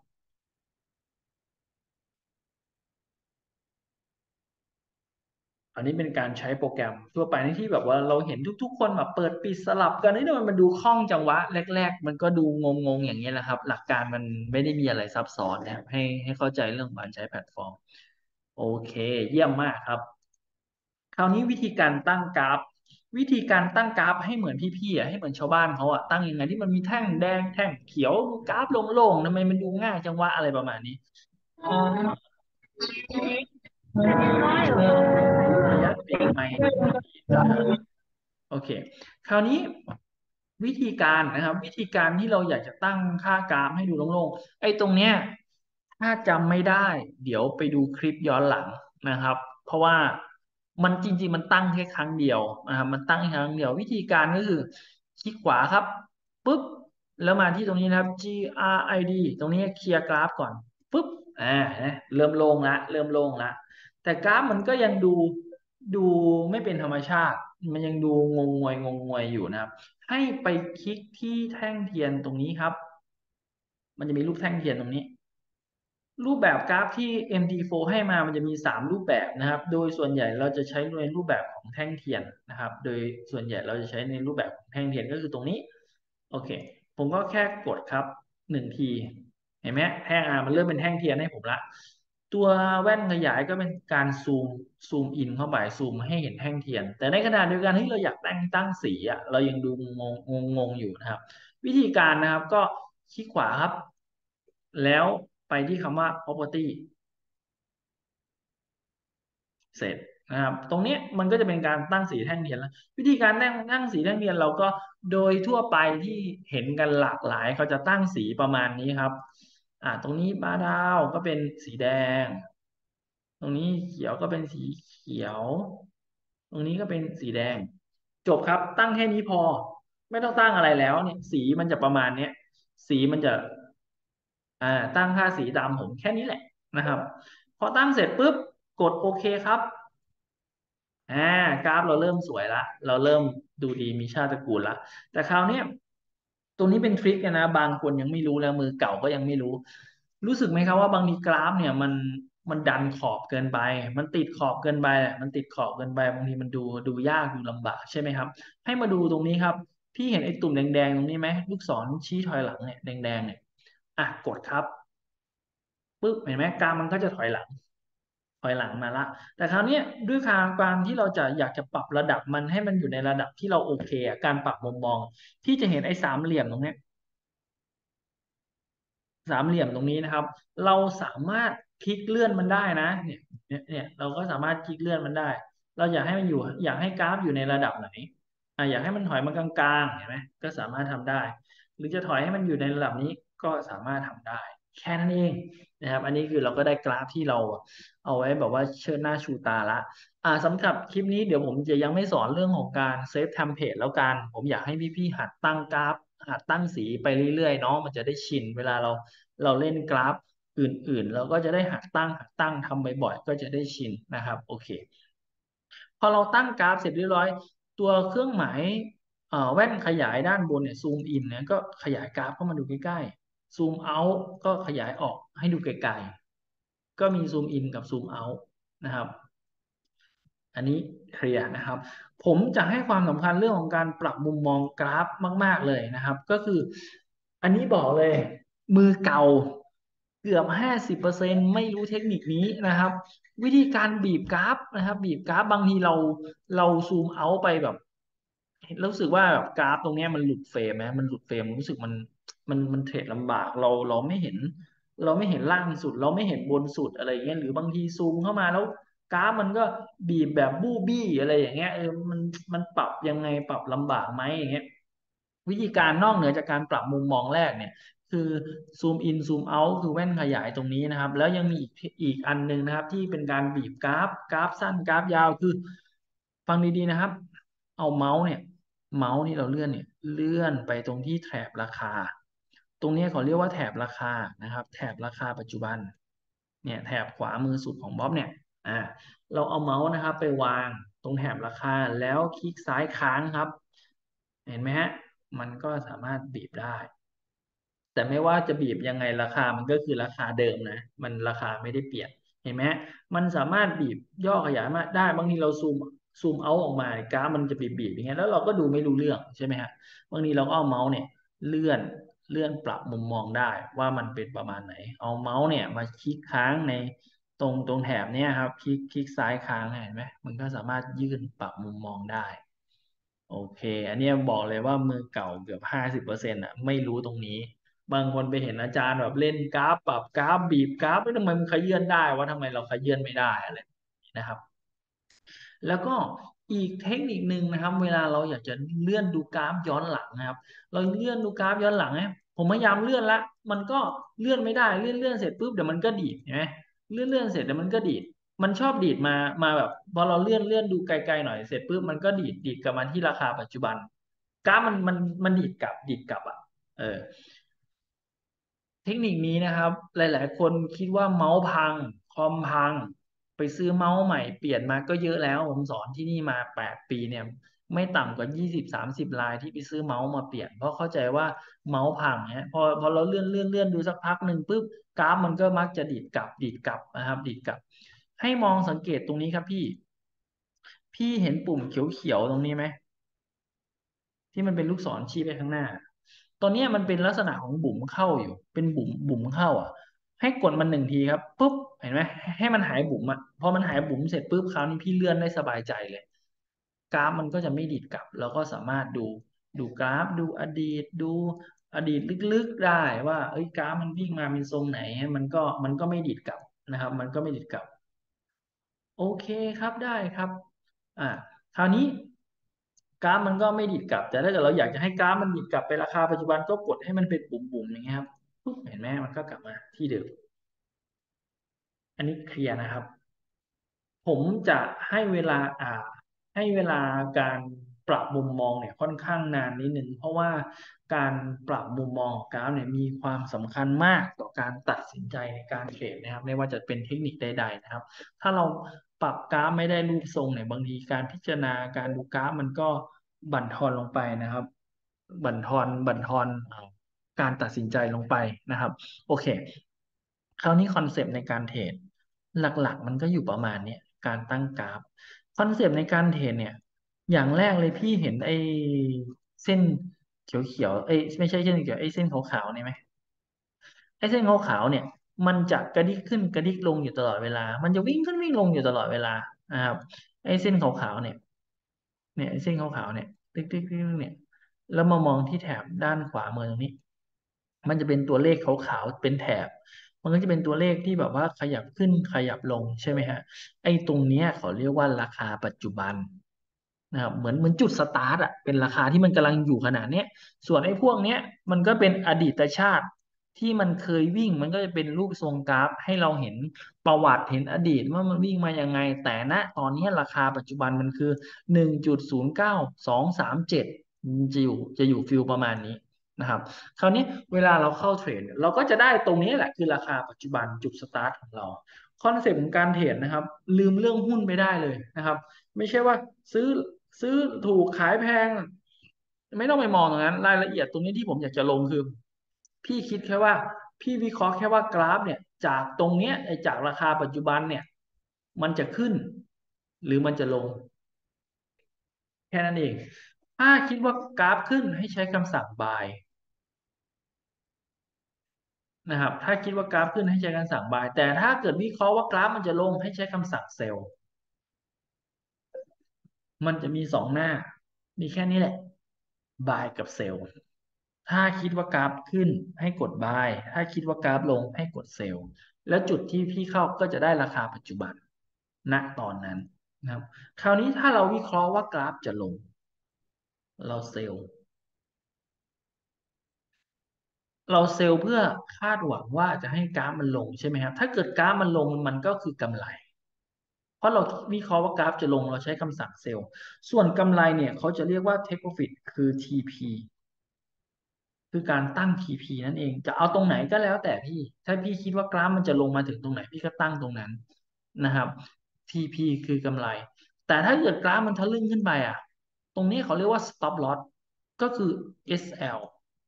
อันนี้เป็นการใช้โปรแกรมทั่วไปในที่แบบว่าเราเห็นทุกๆคนแบบเปิดปิดสลับกันนี่มันดูคล่องจังวะแรกๆมันก็ดูงงๆอย่างเงี้ยแหละครับหลักการมันไม่ได้มีอะไรซับซ้อนนะครับให้เข้าใจเรื่องการใช้แพลตฟอร์มโอเคเยี่ยมมากครับคราวนี้วิธีการตั้งกราฟวิธีการตั้งกราฟให้เหมือนพี่ๆให้เหมือนชาวบ้านเขาตั้งยังไงที่มันมีแท่งแดงแท่งเขียวกราฟโล่งๆทำไมมันดูง่ายจังวะอะไรประมาณนี้ระยะปิดไมค์ โอเคคราวนี้วิธีการนะครับวิธีการที่เราอยากจะตั้งค่ากราฟให้ดูโล่งๆไอ้ตรงเนี้ยถ้าจำไม่ได้เดี๋ยวไปดูคลิปย้อนหลังนะครับเพราะว่ามันจริงๆมันตั้งแค่ครั้งเดียวนะครับมันตั้งแค่ครั้งเดียววิธีการก็คือคลิกขวาครับปุ๊บแล้วมาที่ตรงนี้นะครับ GRID ตรงนี้เคลียร์กราฟก่อนปุ๊บเริ่มโล่งละแต่กราฟมันก็ยังดูดูไม่เป็นธรรมชาติมันยังดูงงงวยอยู่นะครับให้ไปคลิกที่แท่งเทียนตรงนี้ครับมันจะมีรูปแท่งเทียนตรงนี้ รูปแบบกราฟที่ MD4 ให้มามันจะมี3รูปแบบนะครับโดยส่วนใหญ่เราจะใช้ในรูปแบบของแท่งเทียนนะครับโดยส่วนใหญ่เราจะใช้ในรูปแบบของแท่งเทียนก็คือตรงนี้โอเคผมก็แค่กดครับ1 ทีเห็นไหมแท่งมันเริ่มเป็นแท่งเทียนให้ผมละตัวแว่นขยายก็เป็นการซูมอินเข้าไปซูมให้เห็นแท่งเทียนแต่ในขณะเดียวกันที่เราอยากตั้งสีเรายังดูงงอยู่นะครับวิธีการนะครับก็คลิกขวาครับแล้วไปที่คำว่า property เสร็จนะครับตรงนี้มันก็จะเป็นการตั้งสีแท่งเทียนแล้ววิธีการตั้งสีแท่งเทียนเราก็โดยทั่วไปที่เห็นกันหลากหลายเขาจะตั้งสีประมาณนี้ครับตรงนี้ปลาดาวก็เป็นสีแดงตรงนี้เขียวก็เป็นสีเขียวตรงนี้ก็เป็นสีแดงจบครับตั้งแค่นี้พอไม่ต้องตั้งอะไรแล้วเนี่ยสีมันจะประมาณเนี้ยสีมันจะอ่าตั้งค่าสีตามผมแค่นี้แหละนะครับพอตั้งเสร็จปุ๊บกดโอเคครับ อ่ากราฟเราเริ่มสวยละเราเริ่มดูดีมีชาติตระกูลละแต่คราวเนี้ยตรงนี้เป็นทริคนะบางคนยังไม่รู้แล้วมือเก่าก็ยังไม่รู้รู้สึกไหมครับว่าบางทีกราฟเนี่ยมันดันขอบเกินไปมันติดขอบเกินไปมันติดขอบเกินไปบางทีมันดูยากดูลำบากใช่ไหมครับให้มาดูตรงนี้ครับพี่เห็นไอ้ตุ่มแดงๆตรงนี้ไหมลูกศรชี้ถอยหลังเนี่ยแดงๆเนี่ยกดครับปึ๊บเห็นไหมกราฟมันก็จะถอยหลังมาละแต่คราวเนี้ยด้วยความที่เราจะอยากจะปรับระดับมันให้มันอยู่ในระดับที่เราโอเคการปรับมุมมองที่จะเห็นไอ้สามเหลี่ยมตรงเนี้ย สามเหลี่ยมตรงนี้นะครับเราสามารถคลิกเลื่อนมันได้นะเนี่ยเราก็สามารถคลิกเลื่อนมันได้เราอยากให้มันอยู่อยากให้กราฟอยู่ในระดับไหนอยากให้มันถอยมากลางๆเห็นไหมก็สามารถทำได้หรือจะถอยให้มันอยู่ในระดับนี้ก็สามารถทำได้แค่นั้นเองนะครับอันนี้คือเราก็ได้กราฟที่เราเอาไว้แบบว่าเชิดหน้าชูตาละสำหรับคลิปนี้เดี๋ยวผมจะยังไม่สอนเรื่องของการเซฟเทมเพลตแล้วกันผมอยากให้พี่ๆหัดตั้งกราฟหัดตั้งสีไปเรื่อยๆเนาะมันจะได้ชินเวลาเราเล่นกราฟอื่นๆเราก็จะได้หัดตั้งทำบ่อยๆก็จะได้ชินนะครับโอเคพอเราตั้งกราฟเสร็จเรียบร้อยตัวเครื่องหมายแว่นขยายด้านบนเนี่ยซูมอินเนี่ยก็ขยายกราฟเข้ามาดูใกล้ๆซูมเอาต์ก็ขยายออกให้ดูไกลๆก็มีซูมอินกับซูมเอาต์นะครับ อันนี้เคลียร์นะครับผมจะให้ความสำคัญเรื่องของการปรับมุมมองกราฟมากๆเลยนะครับก็คืออันนี้บอกเลยมือเก่าเกือบ50%ไม่รู้เทคนิคนี้นะครับวิธีการบีบกราฟนะครับบีบกราฟบางทีเราซูมเอาไปแบบรู้สึกว่าแบบกราฟตรงเนี้ยมันหลุดเฟรมไหมมันหลุดเฟรมรู้สึกมันเทรดลำบากเราไม่เห็นล่างสุดเราไม่เห็นบนสุดอะไรเงี้ยหรือบางทีซูมเข้ามาแล้ว กราฟมันก็บีบแบบบู้บี้อะไรอย่างเงี้ยมันปรับยังไงปรับลำบากไหมอย่างเงี้ยวิธีการนอกเหนือจากการปรับมุมมองแรกเนี่ยคือซูมอินซูมเอาคือแว่นขยายตรงนี้นะครับแล้วยังมีอีกอันหนึงนะครับที่เป็นการบีบกราฟสั้นกราฟยาวคือฟังดีๆนะครับเอาเมาส์ที่เราเลื่อนเนี่ยเลื่อนไปตรงที่แถบราคาตรงนี้เขาเรียกว่าแถบราคานะครับแถบราคาปัจจุบันเนี่ยแถบขวามือสุดของบ๊อบเนี่ยอ่า เราเอาเมาส์นะครับไปวางตรงแถบราคาแล้วคลิกซ้ายค้างครับเห็นไหมฮะมันก็สามารถบีบได้ แต่ไม่ว่าจะบีบยังไงราคามันก็คือราคาเดิมนะมันราคาไม่ได้เปลี่ยนเห็นไหมมันสามารถบีบย่อขยายมาได้บางทีเราซูมเอาออกมากราฟมันจะบีบอย่างเงี้ยแล้วเราก็ดูไม่รู้เรื่องใช่ไหมฮะบางทีเราก็เอาเมาส์เนี่ยเลื่อนเลื่อนปรับมุมมองได้ว่ามันเป็นประมาณไหนเอาเมาส์เนี่ยมาคลิกค้างในตรงแถบเนี่ยครับคลิกซ้ายค้างเห็นไหมมันก็สามารถยื่นปรับมุมมองได้ โอเคอันเนี้ยบอกเลยว่ามือเก่าเกือบ50%ไม่รู้ตรงนี้บางคนไปเห็นอาจารย์แบบเล่นกราฟปรับกราฟบีบกราฟทำไมมันขยื่นได้วะทำไมเราขยื่นไม่ได้อะไรนะครับ แล้วก็อีกเทคนิคหนึ่งนะครับเวลาเราอยากจะเลื่อนดูกราฟย้อนหลังนะครับเราเลื่อนดูกราฟย้อนหลังเนี่ยผมพยายามเลื่อนละมันก็เลื่อนไม่ได้เลื่อนเสร็จปุ๊บเดี๋ยวมันก็ดีดเห็นไหมเลื่อนเสร็จเดี๋ยวมันก็ดีดมันชอบดีดมาแบบพอเราเลื่อนดูไกลๆหน่อยเสร็จปุ๊บมันก็ดีดกลับมาที่ราคาปัจจุบันกราฟมันดีดกลับอ่ะเออ เทคนิคนี้นะครับหลายๆคนคิดว่าเมาส์พังคอมพังไปซื้อเมาส์ใหม่เปลี่ยนมาก็เยอะแล้วผมสอนที่นี่มา8 ปีเนี่ยไม่ต่ำกว่า20-30 รายที่ไปซื้อเมาส์มาเปลี่ยนเพราะเข้าใจว่าเมาส์พังเนี่ยพอเราเลื่อนดูสักพักหนึ่งปุ๊บกราฟมันก็มักจะดีดกลับนะครับดีดกลับให้มองสังเกตตรงนี้ครับพี่เห็นปุ่มเขียวๆตรงนี้ไหม ที่มันเป็นลูกศรชี้ไปข้างหน้า ตอนเนี้ยมันเป็นลักษณะของบุ๋มเข้าอยู่ เป็นบุ๋มเข้าอ่ะให้กดมัน1 ทีครับปุ๊บเห็นไหมให้มันหายบุ๋มอ่ะพอมันหายบุ๋มเสร็จปุ๊บคราวนี้พี่เลื่อนได้สบายใจเลยกราฟมันก็จะไม่ดีดกลับแล้วก็สามารถดูกราฟดูอดีตลึกๆได้ว่าเอ้ยกราฟมันวิ่งมาเป็นทรงไหนมันก็ไม่ดีดกลับนะครับมันก็ไม่ดีดกลับ โอเคครับได้ครับอ่าคราวนี้กราฟมันก็ไม่ดีดกลับแต่ถ้าเกิดเราอยากจะให้กราฟมันดีดกลับไปราคาปัจจุบันก็กดให้มันเป็นบุ๋มๆอย่างเงี้ยครับปุ๊บเห็นไหมมันก็กลับมาที่เดิมอันนี้เคลียร์นะครับ ผมจะให้เวลาให้เวลาการปรับมุมมองเนี่ยค่อนข้างนานนิดนึงเพราะว่าการปรับมุมมองของกราฟเนี่ยมีความสำคัญมากต่อการตัดสินใจในการเทรดนะครับไม่ว่าจะเป็นเทคนิคใดๆนะครับถ้าเราปรับกราฟไม่ได้รูปทรงเนี่ยบางทีการพิจารณาการดูกราฟมันก็บั่นทอนลงไปนะครับบั่นทอนการตัดสินใจลงไปนะครับโอเคคราวนี้คอนเซปต์ในการเทรด หลักๆมันก็อยู่ประมาณเนี้ยการตั้งกราฟคอนเซปต์ในการเทรดเนี่ยอย่างแรกเลยพี่เห็นไอ้เส้นเขียวๆเอ้ยไม่ใช่เส้นเขียวไอ้เส้นขาวๆเนี่ยไหมไอ้เส้นขาวๆเนี่ยมันจะกระดิกขึ้นกระดิกลงอยู่ตลอดเวลามันจะวิ่งขึ้นวิ่งลงอยู่ตลอดเวลานะครับไอ้เส้นขาวๆเนี่ยไอ้เส้นขาวๆเนี่ยติ๊กติ๊กติ๊กเนี่ยแล้วมามองที่แถบด้านขวามือตรงนี้ มันจะเป็นตัวเลขขาวๆเป็นแถบมันก็จะเป็นตัวเลขที่แบบว่าขยับขึ้นขยับลงใช่ไหมฮะไอ้ตรงเนี้ยเขาเรียกว่าราคาปัจจุบันนะครับเหมือนจุดสตาร์ทอ่ะเป็นราคาที่มันกำลังอยู่ขนาดเนี้ยส่วนไอ้พวกเนี้ยมันก็เป็นอดีตชาติที่มันเคยวิ่งมันก็จะเป็นรูปทรงกราฟให้เราเห็นประวัติเห็นอดีตว่ามันวิ่งมายังไงแต่ณตอนนี้ราคาปัจจุบันมันคือ1.09237จะอยู่ฟิลประมาณนี้นะครับ คราวนี้เวลาเราเข้าเทรดเนี่ยเราก็จะได้ตรงนี้แหละคือราคาปัจจุบันจุดสตาร์ทของเราคอนเซ็ปต์ของการเทรดนะครับลืมเรื่องหุ้นไปได้เลยนะครับไม่ใช่ว่าซื้อซื้อถูกขายแพงไม่ต้องไปมองตรงนั้นรายละเอียดตรงนี้ที่ผมอยากจะลงคือพี่คิดแค่ว่าพี่วิเคราะห์แค่ว่ากราฟเนี่ยจากตรงเนี้ยไอ้จากราคาปัจจุบันเนี่ยมันจะขึ้นหรือมันจะลงแค่นั้นเองถ้าคิดว่ากราฟขึ้นให้ใช้คำสั่ง buy นะครับถ้าคิดว่ากราฟขึ้นให้ใช้คำสั่ง buy แต่ถ้าเกิดวิเคราะห์ว่ากราฟมันจะลงให้ใช้คำสั่ง sell มันจะมี2 หน้ามีแค่นี้แหละ buy กับ sell ถ้าคิดว่ากราฟขึ้นให้กด buy ถ้าคิดว่ากราฟลงให้กด sell แล้วจุดที่พี่เข้าก็จะได้ราคาปัจจุบันณตอนนั้นนะครับคราวนี้ถ้าเราวิเคราะห์ว่ากราฟจะลงเราเซลล์เราเซลล์เพื่อคาดหวังว่าจะให้กราฟมันลงใช่ไหมครับถ้าเกิดกราฟมันลงมันก็คือกำไร เพราะเราวิเคราะห์ว่ากราฟจะลงเราใช้คำสั่งเซลล์ส่วนกำไรเนี่ยเขาจะเรียกว่า take profit คือ TP คือการตั้ง TP นั่นเองจะเอาตรงไหนก็แล้วแต่พี่ถ้าพี่คิดว่ากราฟมันจะลงมาถึงตรงไหนพี่ก็ตั้งตรงนั้นนะครับ TP คือกำไรแต่ถ้าเกิดกราฟมันทะลึ่งขึ้นไปตรงนี้เขาเรียกว่า stop loss ก็คือ SL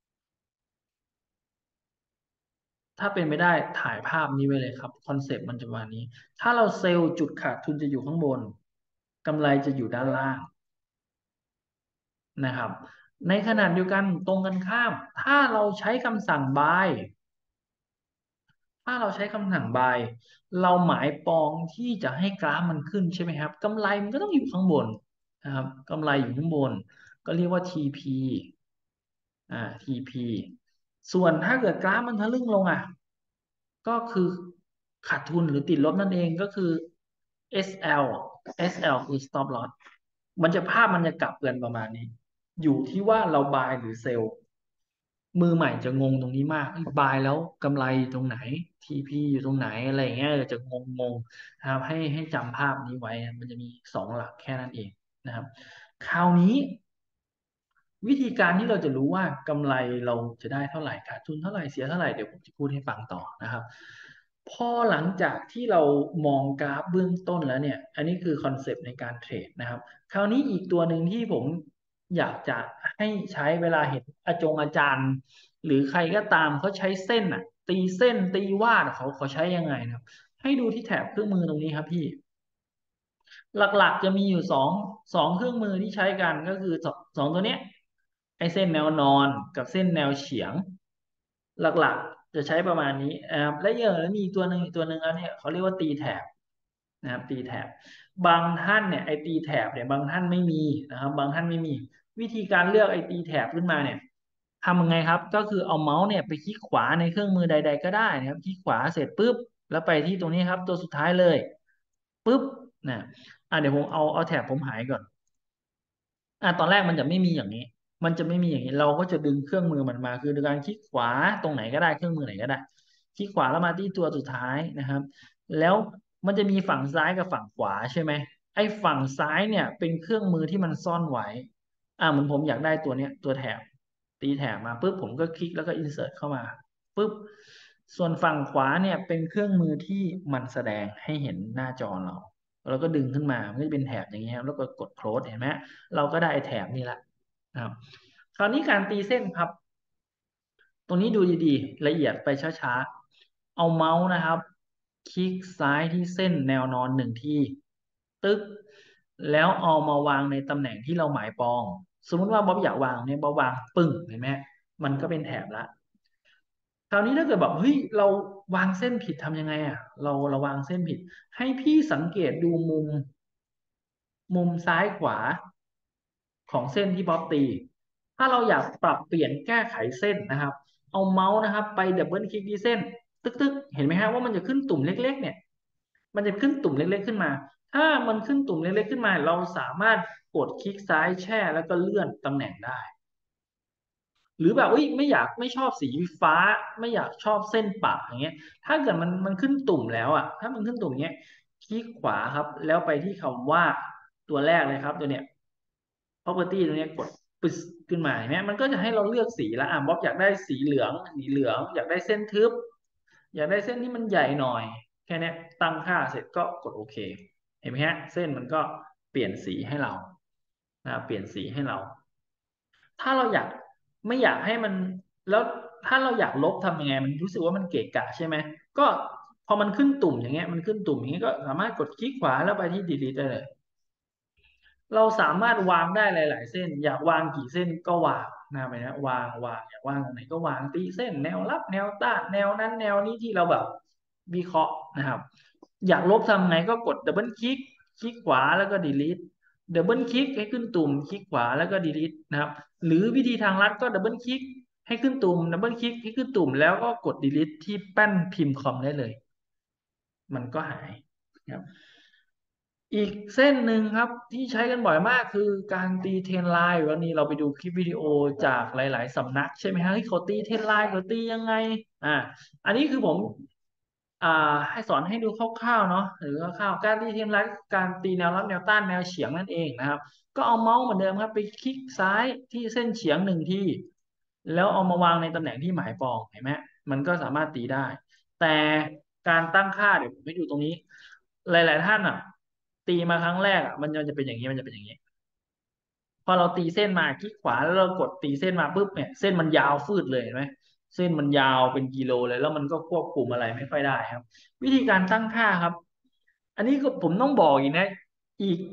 ถ้าเป็นไม่ได้ถ่ายภาพนี้ไว้เลยครับคอนเซปต์มันจะประมาณนี้ถ้าเราเซลล์จุดขาดทุนจะอยู่ข้างบนกำไรจะอยู่ด้านล่าง นะครับในขณะเดียวกันตรงกันข้ามถ้าเราใช้คำสั่ง buy ถ้าเราใช้คำสั่ง buy เราหมายปองที่จะให้กราฟมันขึ้นใช่ไหมครับกำไรมันก็ต้องอยู่ข้างบนนะครับกำไรอยู่ข้างบนก็เรียกว่า TP TP ส่วนถ้าเกิดกราฟมันทะลึ่งลงก็คือขาดทุนหรือติดลบนั่นเองก็คือ SL SL คือ stop loss ภาพมันจะกลับกันประมาณนี้อยู่ที่ว่าเรา buy หรือ sell มือใหม่จะงงตรงนี้มากบายแล้วกำไรอยู่ตรงไหนทีพีอยู่ตรงไหนอะไรอย่างเงี้ยจะงงนะครับให้จำภาพนี้ไว้มันจะมี2 หลักแค่นั้นเองนะครับคราวนี้วิธีการที่เราจะรู้ว่ากำไรเราจะได้เท่าไหร่ขาดทุนเท่าไหร่เสียเท่าไหร่เดี๋ยวผมจะพูดให้ฟังต่อนะครับพอหลังจากที่เรามองกราฟเบื้องต้นแล้วเนี่ยอันนี้คือคอนเซปต์ในการเทรดนะครับคราวนี้อีกตัวหนึ่งที่ผมอยากจะให้ใช้เวลาเห็นอาจารย์หรือใครก็ตามเขาใช้เส้นอ่ะตีเส้นตีวาดเขาใช้ยังไงนะครับให้ดูที่แถบเครื่องมือตรงนี้ครับพี่ หลักๆจะมีอยู่สองเครื่องมือที่ใช้กันก็คือสองตัวเนี้ยไอ้เส้นแนวนอนกับเส้นแนวเฉียงหลักๆจะใช้ประมาณนี้นะครับและเยอะแล้วมีอีกตัวหนึ่งอันเนี้ยเขาเรียกว่าตีแถบนะครับตีแถบบางท่านเนี่ยไอ้ตีแถบเนี่ยบางท่านไม่มีนะครับบางท่านไม่มีวิธีการเลือกไอ้ตีแถบขึ้นมาเนี่ยทำยังไงครับก็คือเอาเมาส์เนี่ยไปคลิกขวาในเครื่องมือใดๆก็ได้นะครับคลิกขวาเสร็จปุ๊บแล้วไปที่ตรงนี้ครับตัวสุดท้ายเลยปุ๊บนะ เดี๋ยวผมเอาแถบผมหายก่อนตอนแรกมันจะไม่มีอย่างนี้มันจะไม่มีอย่างนี้เราก็จะดึงเครื่องมือมันมาคือโดยการคลิกขวาตรงไหนก็ได้เครื่องมือไหนก็ได้คลิกขวาแล้วมาที่ตัวสุดท้ายนะครับแล้วมันจะมีฝั่งซ้ายกับฝั่งขวาใช่ไหมไอ้ฝั่งซ้ายเนี่ยเป็นเครื่องมือที่มันซ่อนไว้เหมือนผมอยากได้ตัวเนี้ยตัวแถบตีแถบมาปุ๊บผมก็คลิกแล้วก็อินเสิร์ตเข้ามาปุ๊บส่วนฝั่งขวาเนี่ยเป็นเครื่องมือที่มันแสดงให้เห็นหน้าจอเรา แล้วก็ดึงขึ้นมามันก็จะเป็นแถบอย่างเงี้ยครับแล้วก็กด close เห็นไหมเราก็ได้ไอ้แถบนี่แหละนะครับคราวนี้การตีเส้นครับตรงนี้ดูดีๆละเอียดไปช้าๆเอาเมาส์นะครับคลิกซ้ายที่เส้นแนวนอนหนึ่งที่ตึ๊กแล้วเอามาวางในตำแหน่งที่เราหมายปองสมมุติว่าบ๊อบอยากวางเนี่ยบ๊อบวางปึ้งเห็นไหมมันก็เป็นแถบละคราวนี้ถ้าเกิดแบบเฮ้ยเราวางเส้นผิดทำยังไงเราวางเส้นผิดให้พี่สังเกตดูมุมซ้ายขวาของเส้นที่บ๊อบตี ถ้าเราอยากปรับเปลี่ยนแก้ไขเส้นนะครับเอาเมาส์นะครับไปดับเบิลคลิกที่เส้นตึกเห็นไหมฮะว่ามันจะขึ้นตุ่มเล็กๆเนี่ยมันจะขึ้นตุ่มเล็กๆขึ้นมาถ้ามันขึ้นตุ่มเล็กๆขึ้นมาเราสามารถกดคลิกซ้ายแช่แล้วก็เลื่อนตำแหน่งได้ หรือแบบไม่อยากไม่ชอบสีฟ้าไม่อยากชอบเส้นปะอย่างเงี้ยถ้าเกิดมันขึ้นตุ่มแล้วถ้ามันขึ้นตุ่มเงี้ยคลิกขวาครับแล้วไปที่คำว่าตัวแรกเลยครับตัวเนี้ย property ตัวเนี้ยกดปึ๊สขึ้นมาเห็นไหมมันก็จะให้เราเลือกสีแล้วบ๊อบอยากได้สีเหลืองอยากได้เส้นทึบอยากได้เส้นที่มันใหญ่หน่อยแค่เนี้ยตั้งค่าเสร็จก็กดโอเคเห็นไหมฮะเส้นมันก็เปลี่ยนสีให้เราเปลี่ยนสีให้เรา ถ้าเราอยากไม่อยากให้มันแล้วถ้าเราอยากลบทำยังไงมันรู้สึกว่ามันเกะกะใช่ไหมก็พอมันขึ้นตุ่มอย่างเงี้ยมันขึ้นตุ่มอย่างเงี้ยก็สามารถกดคลิกขวาแล้วไปที่ delete ได้เลย เราสามารถวางได้หลายๆเส้นอยากวางกี่เส้นก็วางนะไปนะวางอยากวางตรงไหนก็วางตีเส้นแนวรับแนวต้านแนวนั้นแนวนี้ที่เราแบบวิเคราะห์นะครับอยากลบทำไงก็กดดับเบิลคลิกคลิกขวาแล้วก็ delete ดับเบิลคลิกให้ขึ้นตุ่มคลิกขวาแล้วก็ delete นะครับหรือวิธีทางลัดก็ดับเบิลคลิกให้ขึ้นตุ่มดับเบิลคลิกให้ขึ้นตุ่มแล้วก็กด delete ที่แป้นพิมพ์คอมได้เลยมันก็หายนะครับ อีกเส้นหนึ่งครับที่ใช้กันบ่อยมากคือการตีเทรนไลน์วันนี้เราไปดูคลิปวิดีโอจากหลายๆสำนักใช่ไหมฮะที่เขาตีเทรนไลน์เขาตียังไงอ่าอันนี้คือผมอ่าให้สอนให้ดูคร่าวๆเนาะหรือคร่าวๆการตีเทรนไลน์การตีแนวรับแนวต้านแนวเฉียงนั่นเองนะครับก็เอาเมาส์เหมือนเดิมครับไปคลิกซ้ายที่เส้นเฉียงหนึ่งที่แล้วเอามาวางในตำแหน่งที่หมายปองเห็นไหมมันก็สามารถตีได้แต่การตั้งค่าเดี๋ยวผมให้ดูตรงนี้หลายๆท่านตีมาครั้งแรกมันจะเป็นอย่างนี้มันจะเป็นอย่างนี้พอเราตีเส้นมาคลิกขวาแล้วเรากดตีเส้นมาปุ๊บเนี่ยเส้นมันยาวฟืดเลยเห็นไหมเส้นมันยาวเป็นกิโลเลยแล้วมันก็ควบคุมอะไรไม่ค่อยได้ครับวิธีการตั้งค่าครับอันนี้ก็ผมต้องบอกอีกนะอีก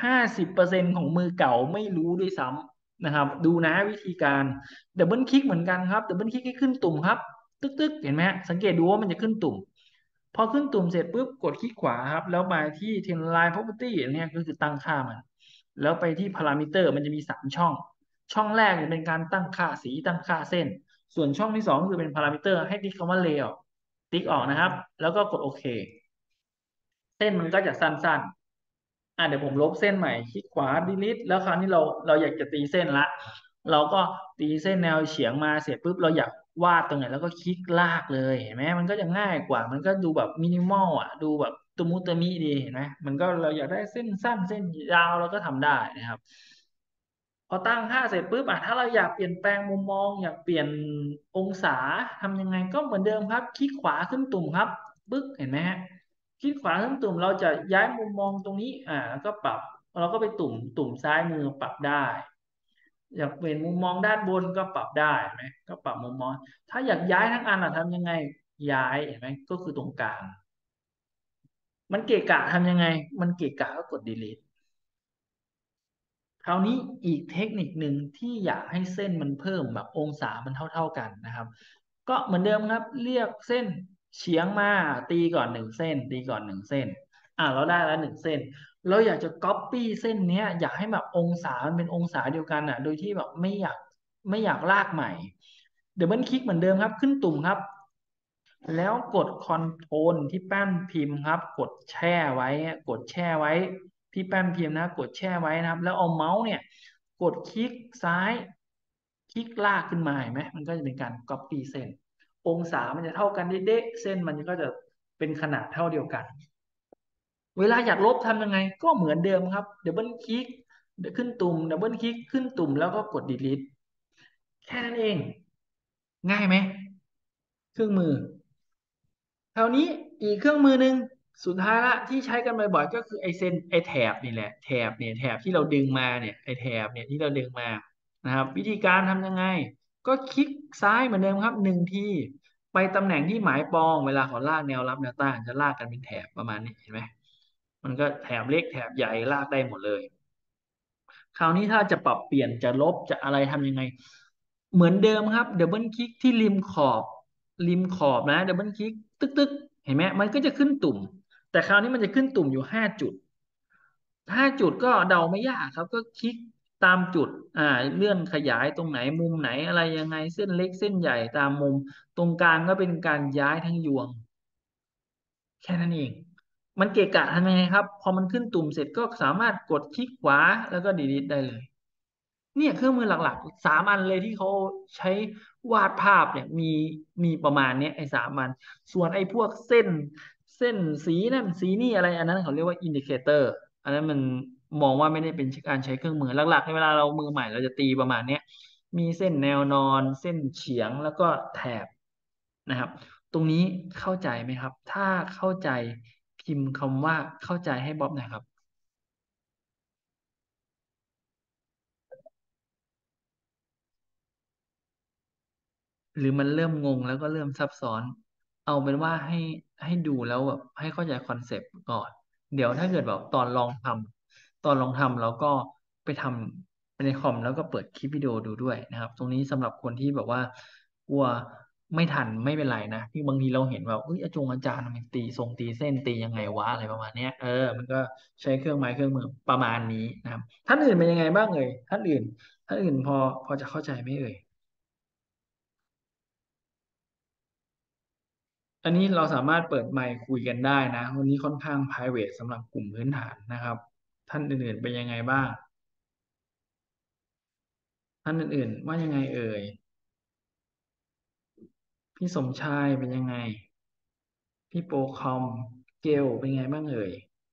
50%ของมือเก่าไม่รู้ด้วยซ้ำนะครับดูนะวิธีการดับเบิลคลิกเหมือนกันครับดับเบิลคลิกให้ขึ้นตุ่มครับตึ๊กเห็นไหมฮะสังเกตดูว่ามันจะขึ้นตุ่ม พอขึ้นตุ่มเสร็จปุ๊บกดคลิกขวาครับแล้วมาที่ Trendline Property อันเนี้ยก็คือตั้งค่ามันแล้วไปที่ Parameter มันจะมี3 ช่องช่องแรกเนี่ยเป็นการตั้งค่าสีตั้งค่าเส้นส่วนช่องที่สองก็คือเป็น Parameter ให้ติ๊กคำว่า Layout ติ๊กออกนะครับแล้วก็กดโอเคเส้นมันก็จะสั้นๆเดี๋ยวผมลบเส้นใหม่คลิกขวา delete แล้วคราวนี้เราอยากจะตีเส้นละเราก็ตีเส้นแนวเฉียงมาเสร็จปุ๊บเราอยากวาดตรงไหนแล้วก็คลิกลากเลยเห็นไหมมันก็จะง่ายกว่ามันก็ดูแบบมินิมอลดูแบบตะมุตะมิดีเห็นไหมมันก็เราอยากได้เส้นสั้นเส้นยาวเราก็ทำได้นะครับพอตั้งค่าเสร็จปุ๊บถ้าเราอยากเปลี่ยนแปลงมุมมองอยากเปลี่ยนองศาทำยังไงก็เหมือนเดิมครับคลิกขวาขึ้นตุ่มครับปึ๊กเห็นไหมฮะคลิกขวาทั้งตุ่มเราจะย้ายมุมมองตรงนี้แล้วก็ปรับเราก็ไปตุ่มซ้ายมือปรับได้อยากเปลี่ยนมุมมองด้านบนก็ปรับได้เห็นไหมก็ปรับมุมมองถ้าอยากย้ายทั้งอันทำยังไงย้ายเห็นไหมก็คือตรงกลางมันเกะกะทำยังไงมันเกะกะก็กด delete คราวนี้อีกเทคนิคหนึ่งที่อยากให้เส้นมันเพิ่มแบบองศามันเท่ากันนะครับก็เหมือนเดิมครับเรียกเส้นเฉียงมาตีก่อนหนึ่งเส้นตีก่อนหนึ่งเส้นเราได้แล้วหนึ่งเส้นเราอยากจะก๊อปปี้เส้นเนี้ยอยากให้แบบองศามันเป็นองศาเดียวกันโดยที่แบบไม่อยากลากใหม่เดี๋ยวเบิลคลิกเหมือนเดิมครับขึ้นตุ่มครับ แล้วกดคอนโทรลที่แป้นพิมพ์ครับกดแช่ไว้กดแช่ไว้ที่แป้นพิมพ์นะกดแช่ไว้นะครับแล้วเอาเมาส์เนี่ยกดคลิกซ้ายคลิกลากขึ้นมาเห็นไหมมันก็จะเป็นการ copy เส้นองศามันจะเท่ากันเด๊ะๆเส้นมันก็จะเป็นขนาดเท่าเดียวกันเวลาอยากลบทำยังไงก็เหมือนเดิมครับดับเบิลคลิกขึ้นตุ่มดับเบิลคลิกขึ้นตุ่มแล้วก็กด delete แค่นั้นเองง่ายไหมเครื่องมือ คราวนี้อีกเครื่องมือหนึ่งสุดท้ายละที่ใช้กันบ่อยๆก็คือไอเซนไอแถบนี่แหละแถบเนี่ยแถบที่เราดึงมาเนี่ยไอแถบเนี่ยที่เราดึงมานะครับวิธีการทำยังไงก็คลิกซ้ายเหมือนเดิมครับหนึ่งทีไปตำแหน่งที่หมายปองเวลาเขาลากแนวรับแนวต้านจะลากกันเป็นแถบประมาณนี้เห็นไหมมันก็แถบเล็กแถบใหญ่ลากได้หมดเลยคราวนี้ถ้าจะปรับเปลี่ยนจะลบจะอะไรทำยังไงเหมือนเดิมครับเด b บเบิลคลิกที่ริมขอบนะเด b บเบิลคลิกตึกตึกเห็นไหมมันก็จะขึ้นตุ่มแต่คราวนี้มันจะขึ้นตุ่มอยู่5 จุดก็เดาไม่ยากครับก็คลิกตามจุดเลื่อนขยายตรงไหนมุมไหนอะไรยังไงเส้นเล็กเส้นใหญ่ตามมุมตรงกลางก็เป็นการย้ายทั้งยวงแค่นั้นเองมันเกะกะทำยังไงครับพอมันขึ้นตุ่มเสร็จก็สามารถกดคลิกขวาแล้วก็ delete ได้เลย เนี่ยเครื่องมือหลักๆ3 อันเลยที่เขาใช้วาดภาพเนี่ยมีประมาณเนี้ยไอ้3 อันส่วนไอ้พวกเส้นสีนั่นสีนี่อะไรอันนั้นเขาเรียกว่าอินดิเคเตอร์อันนั้นมันมองว่าไม่ได้เป็นการใช้เครื่องมือหลักๆในเวลาเรามือใหม่เราจะตีประมาณเนี้ยมีเส้นแนวนอนเส้นเฉียงแล้วก็แถบนะครับตรงนี้เข้าใจไหมครับถ้าเข้าใจพิมพ์คำว่าเข้าใจให้บ๊อบหน่อยครับ หรือมันเริ่มงงแล้วก็เริ่มซับซ้อนเอาเป็นว่าให้ดูแล้วแบบให้เข้าใจคอนเซปต์ก่อนเดี๋ยวถ้าเกิดแบบตอนลองทำแล้วก็ไปทำไปในคอมแล้วก็เปิดคลิปวิดีโอดูด้วยนะครับตรงนี้สำหรับคนที่แบบว่ากลัวไม่ทันไม่เป็นไรนะที่บางทีเราเห็นแบบเอ้ยอาจารย์มันตีเส้นตียังไงวะอะไรประมาณเนี้ยมันก็ใช้เครื่องไม้เครื่องมือประมาณนี้นะครับท่านอื่นเป็นยังไงบ้างเอ่ยท่านอื่นพอจะเข้าใจไหมเอ่ย อันนี้เราสามารถเปิดไมค์คุยกันได้นะวันนี้ค่อนข้าง private สำหรับกลุ่มพื้นฐานนะครับท่านอื่นๆเป็นยังไงบ้างท่านอื่นๆว่ายังไงเอ่ยพี่สมชายเป็นยังไงพี่โปรคอมเกลเป็นไงบ้างเอ่ย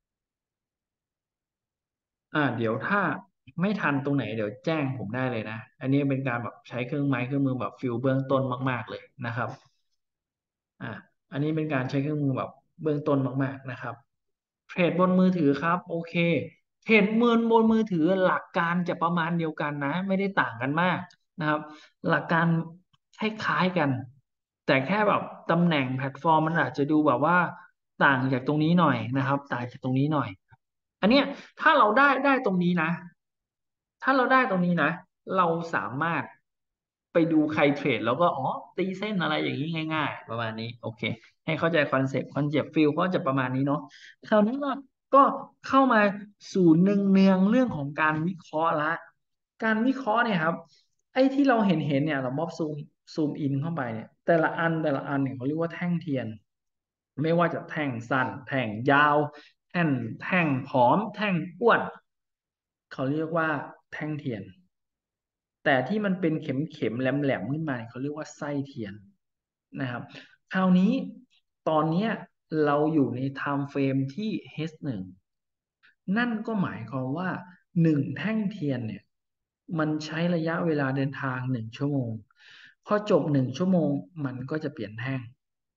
เดี๋ยวถ้าไม่ทันตรงไหนเดี๋ยวแจ้งผมได้เลยนะอันนี้เป็นการแบบใช้เครื่องไม้เครื่องมือแบบฟิลเบื้องต้นมากๆเลยนะครับอ่าอันนี้เป็นการใช้เครื่องมือแบบเบื้องต้นมากๆนะครับ เทรดบนมือถือครับโอเคเทรดบนมือถือหลักการจะประมาณเดียวกันนะไม่ได้ต่างกันมากนะครับหลักการคล้ายๆกันแต่แค่แบบตำแหน่งแพลตฟอร์มมันอาจจะดูแบบว่าต่างจากตรงนี้หน่อยนะครับต่างจากตรงนี้หน่อยอันเนี้ยถ้าเราได้ตรงนี้นะ ถ้าเราได้ตรงนี้นะเราสามารถไปดูใครเทรดแล้วก็ตีเส้นอะไรอย่างนี้ง่ายๆประมาณนี้โอเคให้เข้าใจคอนเซปต์ฟิลก็จะประมาณนี้เนาะคราวนี้ก็เข้ามาสู่เนืองเรื่องของการวิเคราะห์ละการวิเคราะห์เนี่ยครับไอ้ที่เราเห็นเนี่ยเรามอบซูมอินเข้าไปเนี่ยแต่ละอันเนี่ยเขาเรียกว่าแท่งเทียนไม่ว่าจะแท่งสั้นแท่งยาวแท่งผอมแท่งอ้วนเขาเรียกว่าแท่งเทียน แต่ที่มันเป็นเข็มแหลมๆขึ้นมาเนี่ยเขาเรียกว่าไส้เทียนนะครับคราวนี้ตอนเนี้ยเราอยู่ในไทม์เฟรมที่ H1นั่นก็หมายความว่า1 แท่งเทียนเนี่ยมันใช้ระยะเวลาเดินทาง1 ชั่วโมงพอจบ1 ชั่วโมงมันก็จะเปลี่ยนแท่ง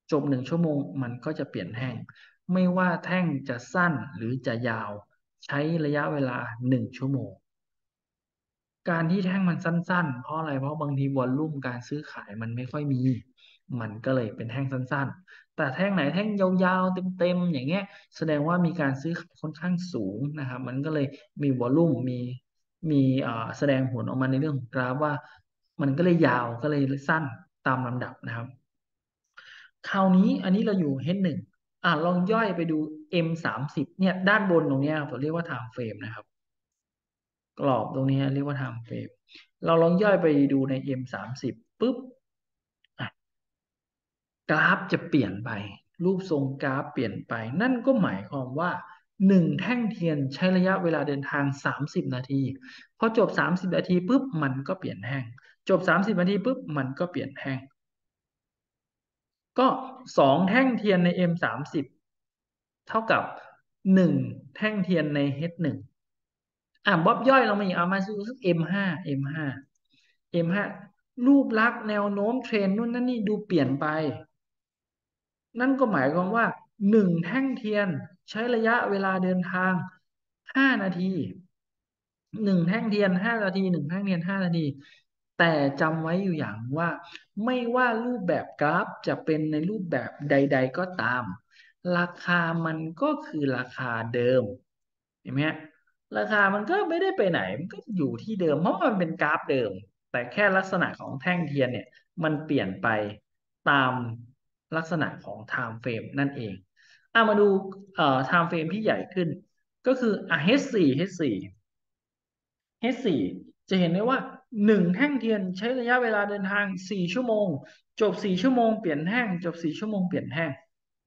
จบ1 ชั่วโมงมันก็จะเปลี่ยนแท่งไม่ว่าแท่งจะสั้นหรือจะยาวใช้ระยะเวลา1 ชั่วโมงการที่แท่งมันสั้นๆเพราะอะไรเพราะบางทีวอลลุ่มการซื้อขายมันไม่ค่อยมีมันก็เลยเป็นแท่งสั้นๆแต่แท่งไหนแท่งยาวๆเต็มๆอย่างเงี้ยแสดงว่ามีการซื้อขายค่อนข้างสูงนะครับมันก็เลยมีวอลลุ่มมีแสดงผลออกมาในเรื่องของกราฟว่ามันก็เลยยาวก็เลยสั้นตามลำดับนะครับ คราวนี้อันนี้เราอยู่ H1ลองย่อยไปดู M30เนี่ยด้านบนตรงเนี้ยผมเรียกว่า time frame นะครับกรอบตรงนี้เรียกว่า time frame เราลองย่อยไปดูใน M30ปุ๊บอ่ะกราฟจะเปลี่ยนไปรูปทรงกราฟเปลี่ยนไปนั่นก็หมายความว่า1 แท่งเทียนใช้ระยะเวลาเดินทาง30นาทีพอจบ30นาทีปุ๊บมันก็เปลี่ยนแท่งจบ30นาทีปุ๊บมันก็เปลี่ยนแท่ง ก็2 แท่งเทียนใน M30เท่ากับ1 แท่งเทียนใน H1บ๊อบย่อยเรามาอีกเอามาดูสัก M5 M5 M5 รูปลักษณ์แนวโน้มเทรนด์นู่นนั่นนี่ดูเปลี่ยนไปนั่นก็หมายความว่า1 แท่งเทียนใช้ระยะเวลาเดินทาง5 นาที1 แท่งเทียน 5 นาที 1 แท่งเทียน 5 นาทีแต่จำไว้อยู่อย่างว่าไม่ว่ารูปแบบกราฟจะเป็นในรูปแบบใดๆก็ตามราคามันก็คือราคาเดิมเห็นไหมฮะราคามันก็ไม่ได้ไปไหนมันก็อยู่ที่เดิมเพราะมันเป็นกราฟเดิมแต่แค่ลักษณะของแท่งเทียนเนี่ยมันเปลี่ยนไปตามลักษณะของ time frame นั่นเองมาดูtime frame ที่ใหญ่ขึ้นก็คือH4 H4 H4 จะเห็นได้ว่า1 แท่งเทียนใช้ระยะเวลาเดินทาง4 ชั่วโมงจบ4 ชั่วโมงเปลี่ยนแท่งจบ4 ชั่วโมงเปลี่ยนแท่ง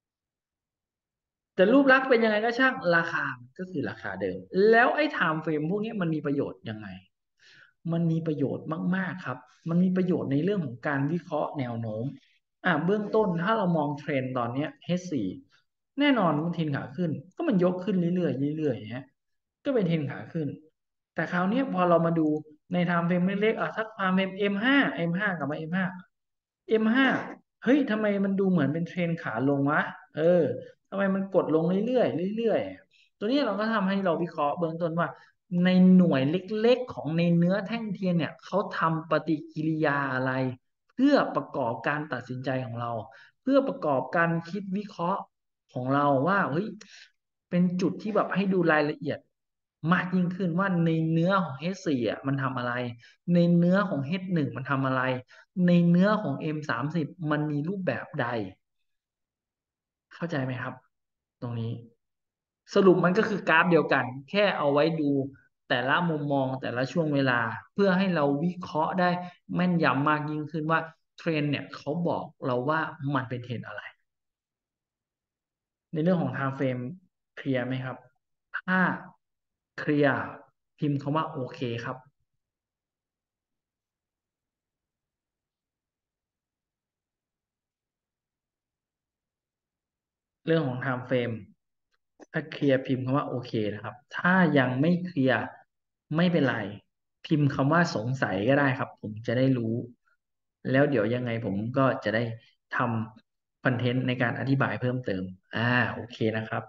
แต่รูปลักษณ์เป็นยังไงก็ช่างราคาก็คือราคาเดิมแล้วไอ้ time frame พวกนี้มันมีประโยชน์ยังไงมันมีประโยชน์มากๆครับมันมีประโยชน์ในเรื่องของการวิเคราะห์แนวโน้มเบื้องต้นถ้าเรามองเทรนด์ตอนเนี้ย H4 แน่นอนมันเทรนขาขึ้นก็มันยกขึ้นเรื่อยๆเรื่อยๆอย่างเงี้ยก็เป็นเทรนขาขึ้น แต่คราวเนี้ยพอเรามาดูในไทม์เฟรมเล็กๆสักไทม์เฟรม M5 M5 กลับมา M5 M5 เฮ้ยทำไมมันดูเหมือนเป็นเทรนขาลงวะทำไมมันกดลงเรื่อยๆเรื่อยๆตัวนี้เราก็ทำให้เราวิเคราะห์เบื้องต้นว่าในหน่วยเล็กๆของในเนื้อแท่งเทียนเนี่ยเขาทำปฏิกิริยาอะไรเพื่อประกอบการตัดสินใจของเราเพื่อประกอบการคิดวิเคราะห์ของเราว่าเฮ้ยเป็นจุดที่แบบให้ดูรายละเอียด มากยิ่งขึ้นว่าในเนื้อของ H4 มันทำอะไรในเนื้อของ H1 มันทำอะไรในเนื้อของ M30มันมีรูปแบบใดเข้าใจไหมครับตรงนี้สรุปมันก็คือกราฟเดียวกันแค่เอาไว้ดูแต่ละมุมมองแต่ละช่วงเวลาเพื่อให้เราวิเคราะห์ได้แม่นยำมากยิ่งขึ้นว่าเทรนด์เนี่ยเขาบอกเราว่ามันเป็นเทรนด์อะไรในเรื่องของ time frame เคลียร์ไหมครับถ้าเคลียร์พิมพ์คำว่าโอเคครับ เรื่องของ time frame ถ้าเคลียร์พิมพ์คำว่าโอเคนะครับถ้ายังไม่เคลียร์ไม่เป็นไรพิมพ์คำว่าสงสัยก็ได้ครับผมจะได้รู้แล้วเดี๋ยวยังไงผมก็จะได้ทำคอนเทนต์ในการอธิบายเพิ่มเติมอ่าโอเคนะครับ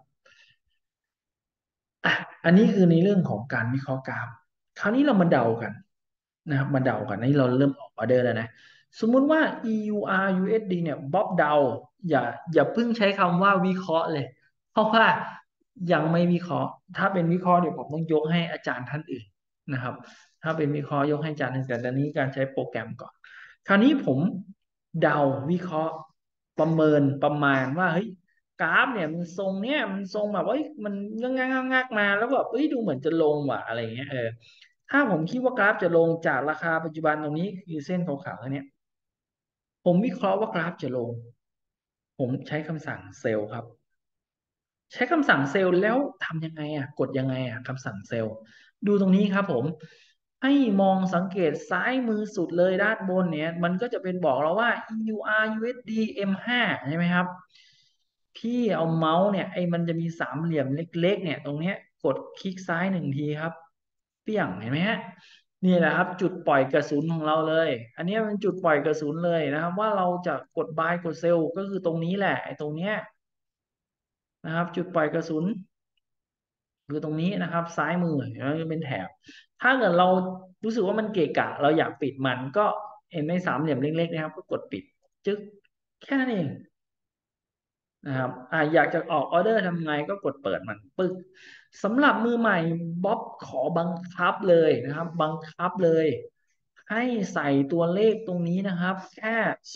อ่ะอันนี้คือในเรื่องของการวิเคราะห์กราฟคราวนี้เรามาเดากันนะครับมาเดากันนี่เราเริ่มออกออเดอร์แล้วนะสมมุติว่า EUR USD เนี่ยบ๊อบเดาอย่าอย่าเพิ่งใช้คำว่าวิเคราะห์เลยเพราะว่ายังไม่วิเคราะห์ถ้าเป็นวิเคราะห์เดี๋ยวผมต้องยกให้อาจารย์ท่านอื่นนะครับถ้าเป็นวิเคราะห์ยกให้อาจารย์ท่านอื่นแต่ตอนนี้การใช้โปรแกรมก่อนคราวนี้ผมเดาวิเคราะห์ประเมินประมาณว่าเฮ้ย กราฟเนี่ยมันทรงเนี่ยมันทรงแบบว่าเอ้ยมันงักมาแล้วแบบเอ้ยดูเหมือนจะลงว่ะอะไรเงี้ยถ้าผมคิดว่ากราฟจะลงจากราคาปัจจุบันตรงนี้คือเส้นขาวๆเนี่ยผมวิเคราะห์ว่ากราฟจะลงผมใช้คำสั่งเซลล์ครับใช้คำสั่งเซลล์แล้วทำยังไงกดยังไงคำสั่งเซลล์ดูตรงนี้ครับผมให้มองสังเกตซ้ายมือสุดเลยด้านบนเนี่ยมันก็จะเป็นบอกเราว่า EUR USD M5 ใช่ไหมครับ พี่เอาเมาส์เนี่ยไอ้มันจะมีสามเหลี่ยมเล็กๆเนี่ยตรงเนี้ยกดคลิกซ้าย1 ทีครับเปี้ยงเห็นไหมฮะนี่แหละครับจุดปล่อยกระสุนของเราเลยอันนี้เป็นจุดปล่อยกระสุนเลยนะครับว่าเราจะกดบายกดเซลล์ก็คือตรงนี้แหละไอ้ตรงเนี้ยนะครับจุดปล่อยกระสุนคือตรงนี้นะครับซ้ายมือแล้วจะเป็นแถบถ้าเกิดเรารู้สึกว่ามันเกะกะเราอยากปิดมันก็เห็นในสามเหลี่ยมเล็กๆนะครับก็กดปิดจึ๊กแค่นั้นเองนะครับอยากจะออกออเดอร์ทำไงก็กดเปิดมันปึ๊กสำหรับมือใหม่บ๊อบขอบังคับเลยนะครับบังคับเลยให้ใส่ตัวเลขตรงนี้นะครับแค่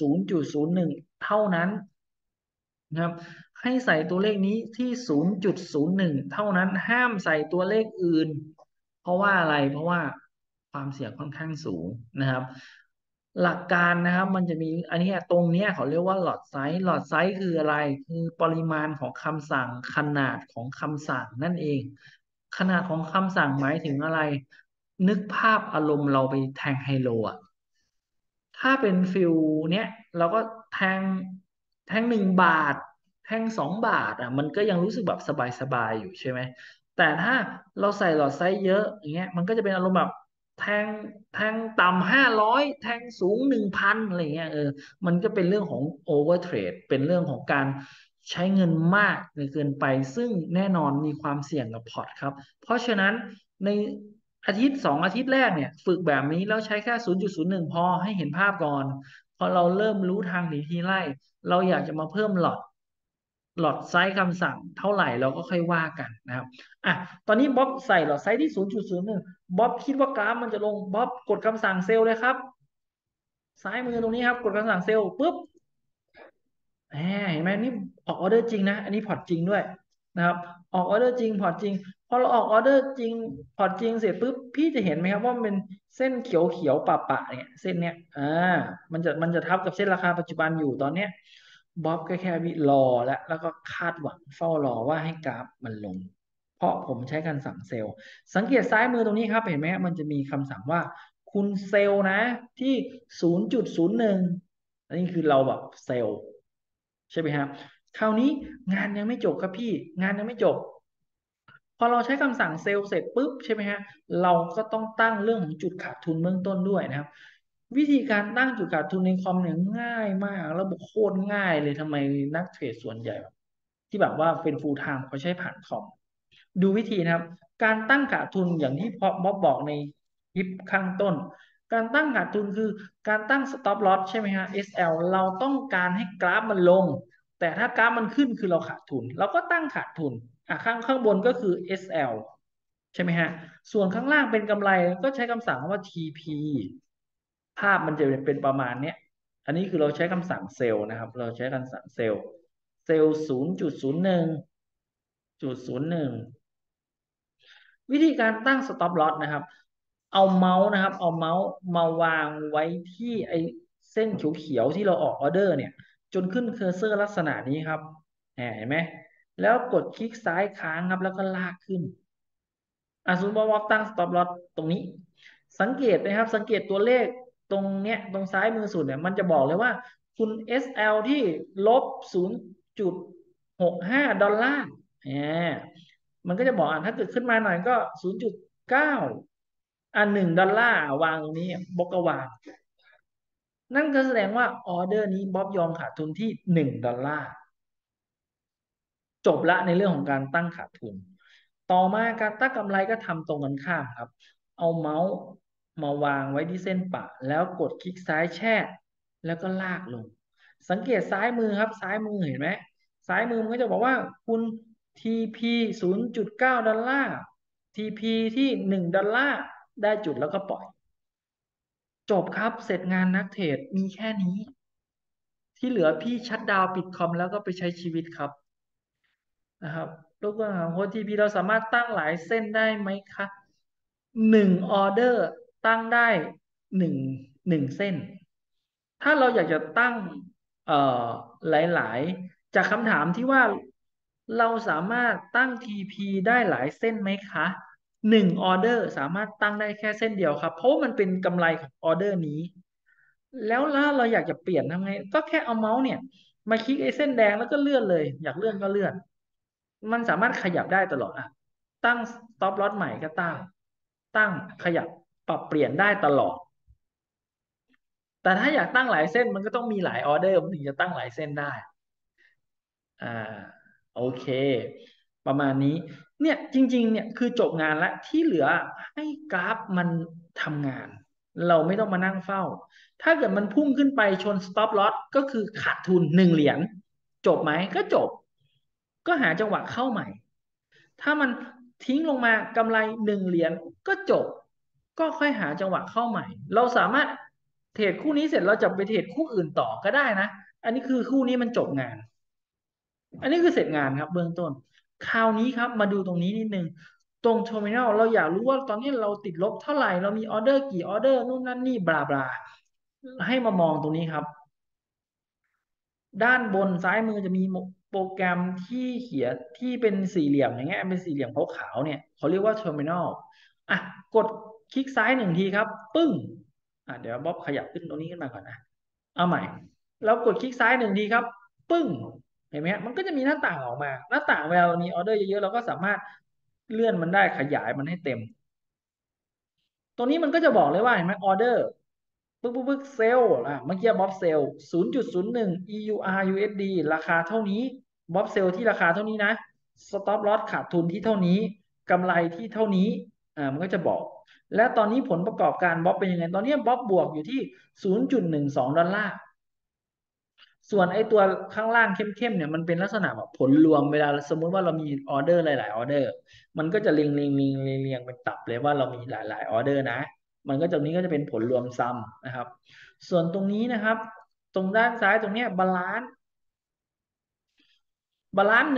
0.01เท่านั้น นะครับให้ใส่ตัวเลขนี้ที่0.01เท่านั้นห้ามใส่ตัวเลขอื่นเพราะว่าอะไรเพราะว่าความเสี่ยงค่อนข้างสูงนะครับหลักการนะครับมันจะมีอันนี้ตรงเนี้ยเขาเรียกว่าหลอดไซส์หลอดไซส์คืออะไรคือปริมาณของคำสั่งขนาดของคำสั่งนั่นเองขนาดของคำสั่งหมายถึงอะไรนึกภาพอารมณ์เราไปแทงไฮโลอ่ะ ถ้าเป็นฟิลเนี้ยเราก็แทง1 บาทแทง 2 บาทมันก็ยังรู้สึกแบบสบายๆอยู่ใช่ไหมแต่ถ้าเราใส่หลอดไซส์เยอะอย่างเงี้ยมันก็จะเป็นอารมณ์แบบแทงแทงต่ำ500แทงสูง1,000อะไรเงี้ยมันก็เป็นเรื่องของโอเวอร์เทรดเป็นเรื่องของการใช้เงินมากเกินไปซึ่งแน่นอนมีความเสี่ยงกับพอร์ตครับเพราะฉะนั้นใน 1-2 อาทิตย์แรกเนี่ยฝึกแบบนี้แล้วใช้แค่0.01พอให้เห็นภาพก่อนพอเราเริ่มรู้ทางหนีทีไล่เราอยากจะมาเพิ่มหลอดไซส์คำสั่งเท่าไหร่เราก็ค่อยว่ากันนะครับอ่ะตอนนี้บ๊อบใส่หลอดไซส์ที่0.01บ๊อบคิดว่ากราฟมันจะลงบ๊อบกดคำสั่งเซลล์เลยครับซ้ายมือตรงนี้ครับกดคำสั่งเซลล์ปุ๊บ แหมเห็นไหมนี่ออกออเดอร์จริงนะอันนี้พอร์ตจริงด้วยนะครับออกออเดอร์จริงพอร์ตจริงพอเราออกออเดอร์จริงพอร์ตจริงเสร็จปุ๊บพี่จะเห็นไหมครับว่ามันเป็นเส้นเขียวเขียวปะเนี่ยเส้นเนี้ยมันจะทับกับเส้นราคาปัจจุบันอยู่ตอนเนี้ยบ๊อบก็แค่วิรอแล้วก็คาดหวังเฝ้ารอว่าให้กราฟมันลงเพราะผมใช้การสั่งเซลล์สังเกตซ้ายมือตรงนี้ครับเห็นไหมมันจะมีคำสั่งว่าคุณเซลล์นะที่0.01อันนี้คือเราแบบเซลล์ ใช่ไหมครับคราวนี้งานยังไม่จบครับพี่งานยังไม่จบพอเราใช้คำสั่งเซลล์เสร็จปุ๊บใช่ไหมฮะเราก็ต้องตั้งเรื่องของจุดขาดทุนเบื้องต้นด้วยนะครับวิธีการตั้งจุดขาดทุนในคอมเนี่ยง่ายมากแล้วบอกโคตรง่ายเลยทำไมนักเทรดส่วนใหญ่แบบที่แบบว่าเป็น full time เขาใช้ผ่านคอมดูวิธีนะครับการตั้งขาดทุนอย่างที่พอบ๊อบบอกในคลิปข้างต้นการตั้งขาดทุนคือการตั้ง stop loss ใช่ไหมฮะ SL เราต้องการให้กราฟมันลง แต่ถ้ากราฟมันขึ้นคือเราขาดทุนเราก็ตั้งขาดทุนข้างบนก็คือ SL ใช่ไหมฮะส่วนข้างล่างเป็นกำไรก็ใช้คำสั่งว่า TP ภาพมันจะเป็นประมาณเนี้ยอันนี้คือเราใช้คำสั่งเซลล์นะครับเราใช้คำสั่งเซลล์0.01วิธีการตั้ง stop loss นะครับเอาเมาส์นะครับเอาเมาส์มาวางไว้ที่ไอ้เส้นเขียวๆที่เราออกออเดอร์เนี่ยจนขึ้นเคอร์เซอร์ลักษณะนี้ครับเห็นไหมแล้วกดคลิกซ้ายค้างครับแล้วก็ลากขึ้นสมมติว่าตั้ง stop loss ตรงนี้สังเกตนะครับสังเกตตัวเลขตรงเนี้ยตรงซ้ายมือสุดเนี่ยมันจะบอกเลยว่าคุณ SL ที่-0.65 ดอลลาร์มันก็จะบอกถ้าเกิดขึ้นมาหน่อยก็0.91 ดอลลาร์วางตรงนี้บล็อกก็วางนั่นก็แสดงว่าออเดอร์นี้บ๊อบยอมขาดทุนที่1 ดอลลาร์ จบละในเรื่องของการตั้งขาดทุนต่อมาการตั้งกำไรก็ทำตรงกันข้ามครับเอาเมาส์มาวางไว้ที่เส้นปะแล้วกดคลิกซ้ายแช่แล้วก็ลากลงสังเกตซ้ายมือครับซ้ายมือเห็นไหมซ้ายมือมันก็จะบอกว่าคุณ TP 0.9 ดอลลาร์ TP ที่1 ดอลลาร์ได้จุดแล้วก็ปล่อยจบครับเสร็จงานนักเทรดมีแค่นี้ที่เหลือพี่ชัตดาวน์ปิดคอมแล้วก็ไปใช้ชีวิตครับ นะครับลูกของโค้ดทีพีเราสามารถตั้งหลายเส้นได้ไหมคะ1 ออเดอร์ตั้งได้หนึ่งเส้นถ้าเราอยากจะตั้งเอ่อหลายๆจากคำถามที่ว่าเราสามารถตั้ง TP ได้หลายเส้นไหมคะ1 ออเดอร์สามารถตั้งได้แค่เส้นเดียวครับเพราะว่ามันเป็นกำไรของออเดอร์นี้แล้วถ้าเราอยากจะเปลี่ยนทำไงก็แค่เอาเมาส์เนี่ยมาคลิกไอ้เส้นแดงแล้วก็เลื่อนเลยอยากเลื่อนก็เลื่อน มันสามารถขยับได้ตลอดตั้ง stop loss ใหม่ก็ตั้งขยับปรับเปลี่ยนได้ตลอดแต่ถ้าอยากตั้งหลายเส้นมันก็ต้องมีหลายออเดอร์มันถึงจะตั้งหลายเส้นได้อ่าโอเคประมาณนี้เนี่ยจริงๆเนี่ยคือจบงานแล้วที่เหลือให้กราฟมันทำงานเราไม่ต้องมานั่งเฝ้าถ้าเกิดมันพุ่งขึ้นไปชน stop loss ก็คือขาดทุน1 เหรียญจบไหมก็จบก็หาจังหวะเข้าใหม่ ถ้ามันทิ้งลงมากำไร1 เหรียญก็จบก็ค่อยหาจังหวะเข้าใหม่เราสามารถเทรดคู่นี้เสร็จเราจะไปเทรดคู่อื่นต่อก็ได้นะอันนี้คือคู่นี้มันจบงานอันนี้คือเสร็จงานครับเบื้องต้นคราวนี้ครับมาดูตรงนี้นิดนึงตรงเทอร์มินอลเราอยากรู้ว่าตอนนี้เราติดลบเท่าไหร่เรามีออเดอร์กี่ออเดอร์นู่นนั่นนี่บลาบลาให้มามองตรงนี้ครับ ด้านบนซ้ายมือจะมีโปรแกรมที่เขียนที่เป็นสี่เหลี่ยมอย่างเงี้ยเป็นสี่เหลี่ยมขาวๆเนี่ยเขาเรียกว่า terminal อ่ะกดคลิกซ้าย1 ทีครับปึ้งเดี๋ยวบ๊อบขยับขึ้นตรงนี้ขึ้นมาก่อนนะเอาใหม่แล้วกดคลิกซ้าย1 ทีครับปึ้งเห็นไหมฮะมันก็จะมีหน้าต่างออกมาหน้าต่างเวลาเรามีออเดอร์เยอะๆเราก็สามารถเลื่อนมันได้ขยายมันให้เต็ม ตรงนี้มันก็จะบอกเลยว่าเห็นไหมออเดอร์ปึ๊กเซลล์เมื่อกี้บ๊อบเซลล์0.01 EUR USD ราคาเท่านี้บ๊อบเซลล์ที่ราคาเท่านี้นะสต็อปลอสขาดทุนที่เท่านี้กำไรที่เท่านี้มันก็จะบอกและตอนนี้ผลประกอบการบ๊อบเป็นยังไงตอนนี้บ๊อบบวกอยู่ที่0.12 ดอลลาร์ ส่วนไอ้ตัวข้างล่างเข้มๆเนี่ยมันเป็นลักษณะแบบผลรวมเวลาสมมุติว่าเรามีออเดอร์หลายๆออเดอร์มันก็จะเรียงเป็นตับเลยว่าเรามีหลายๆออเดอร์นะมันก็ตรงนี้ก็จะเป็นผลรวมซัมนะครับส่วนตรงนี้นะครับตรงด้านซ้ายตรงเนี้ยบาลานซ์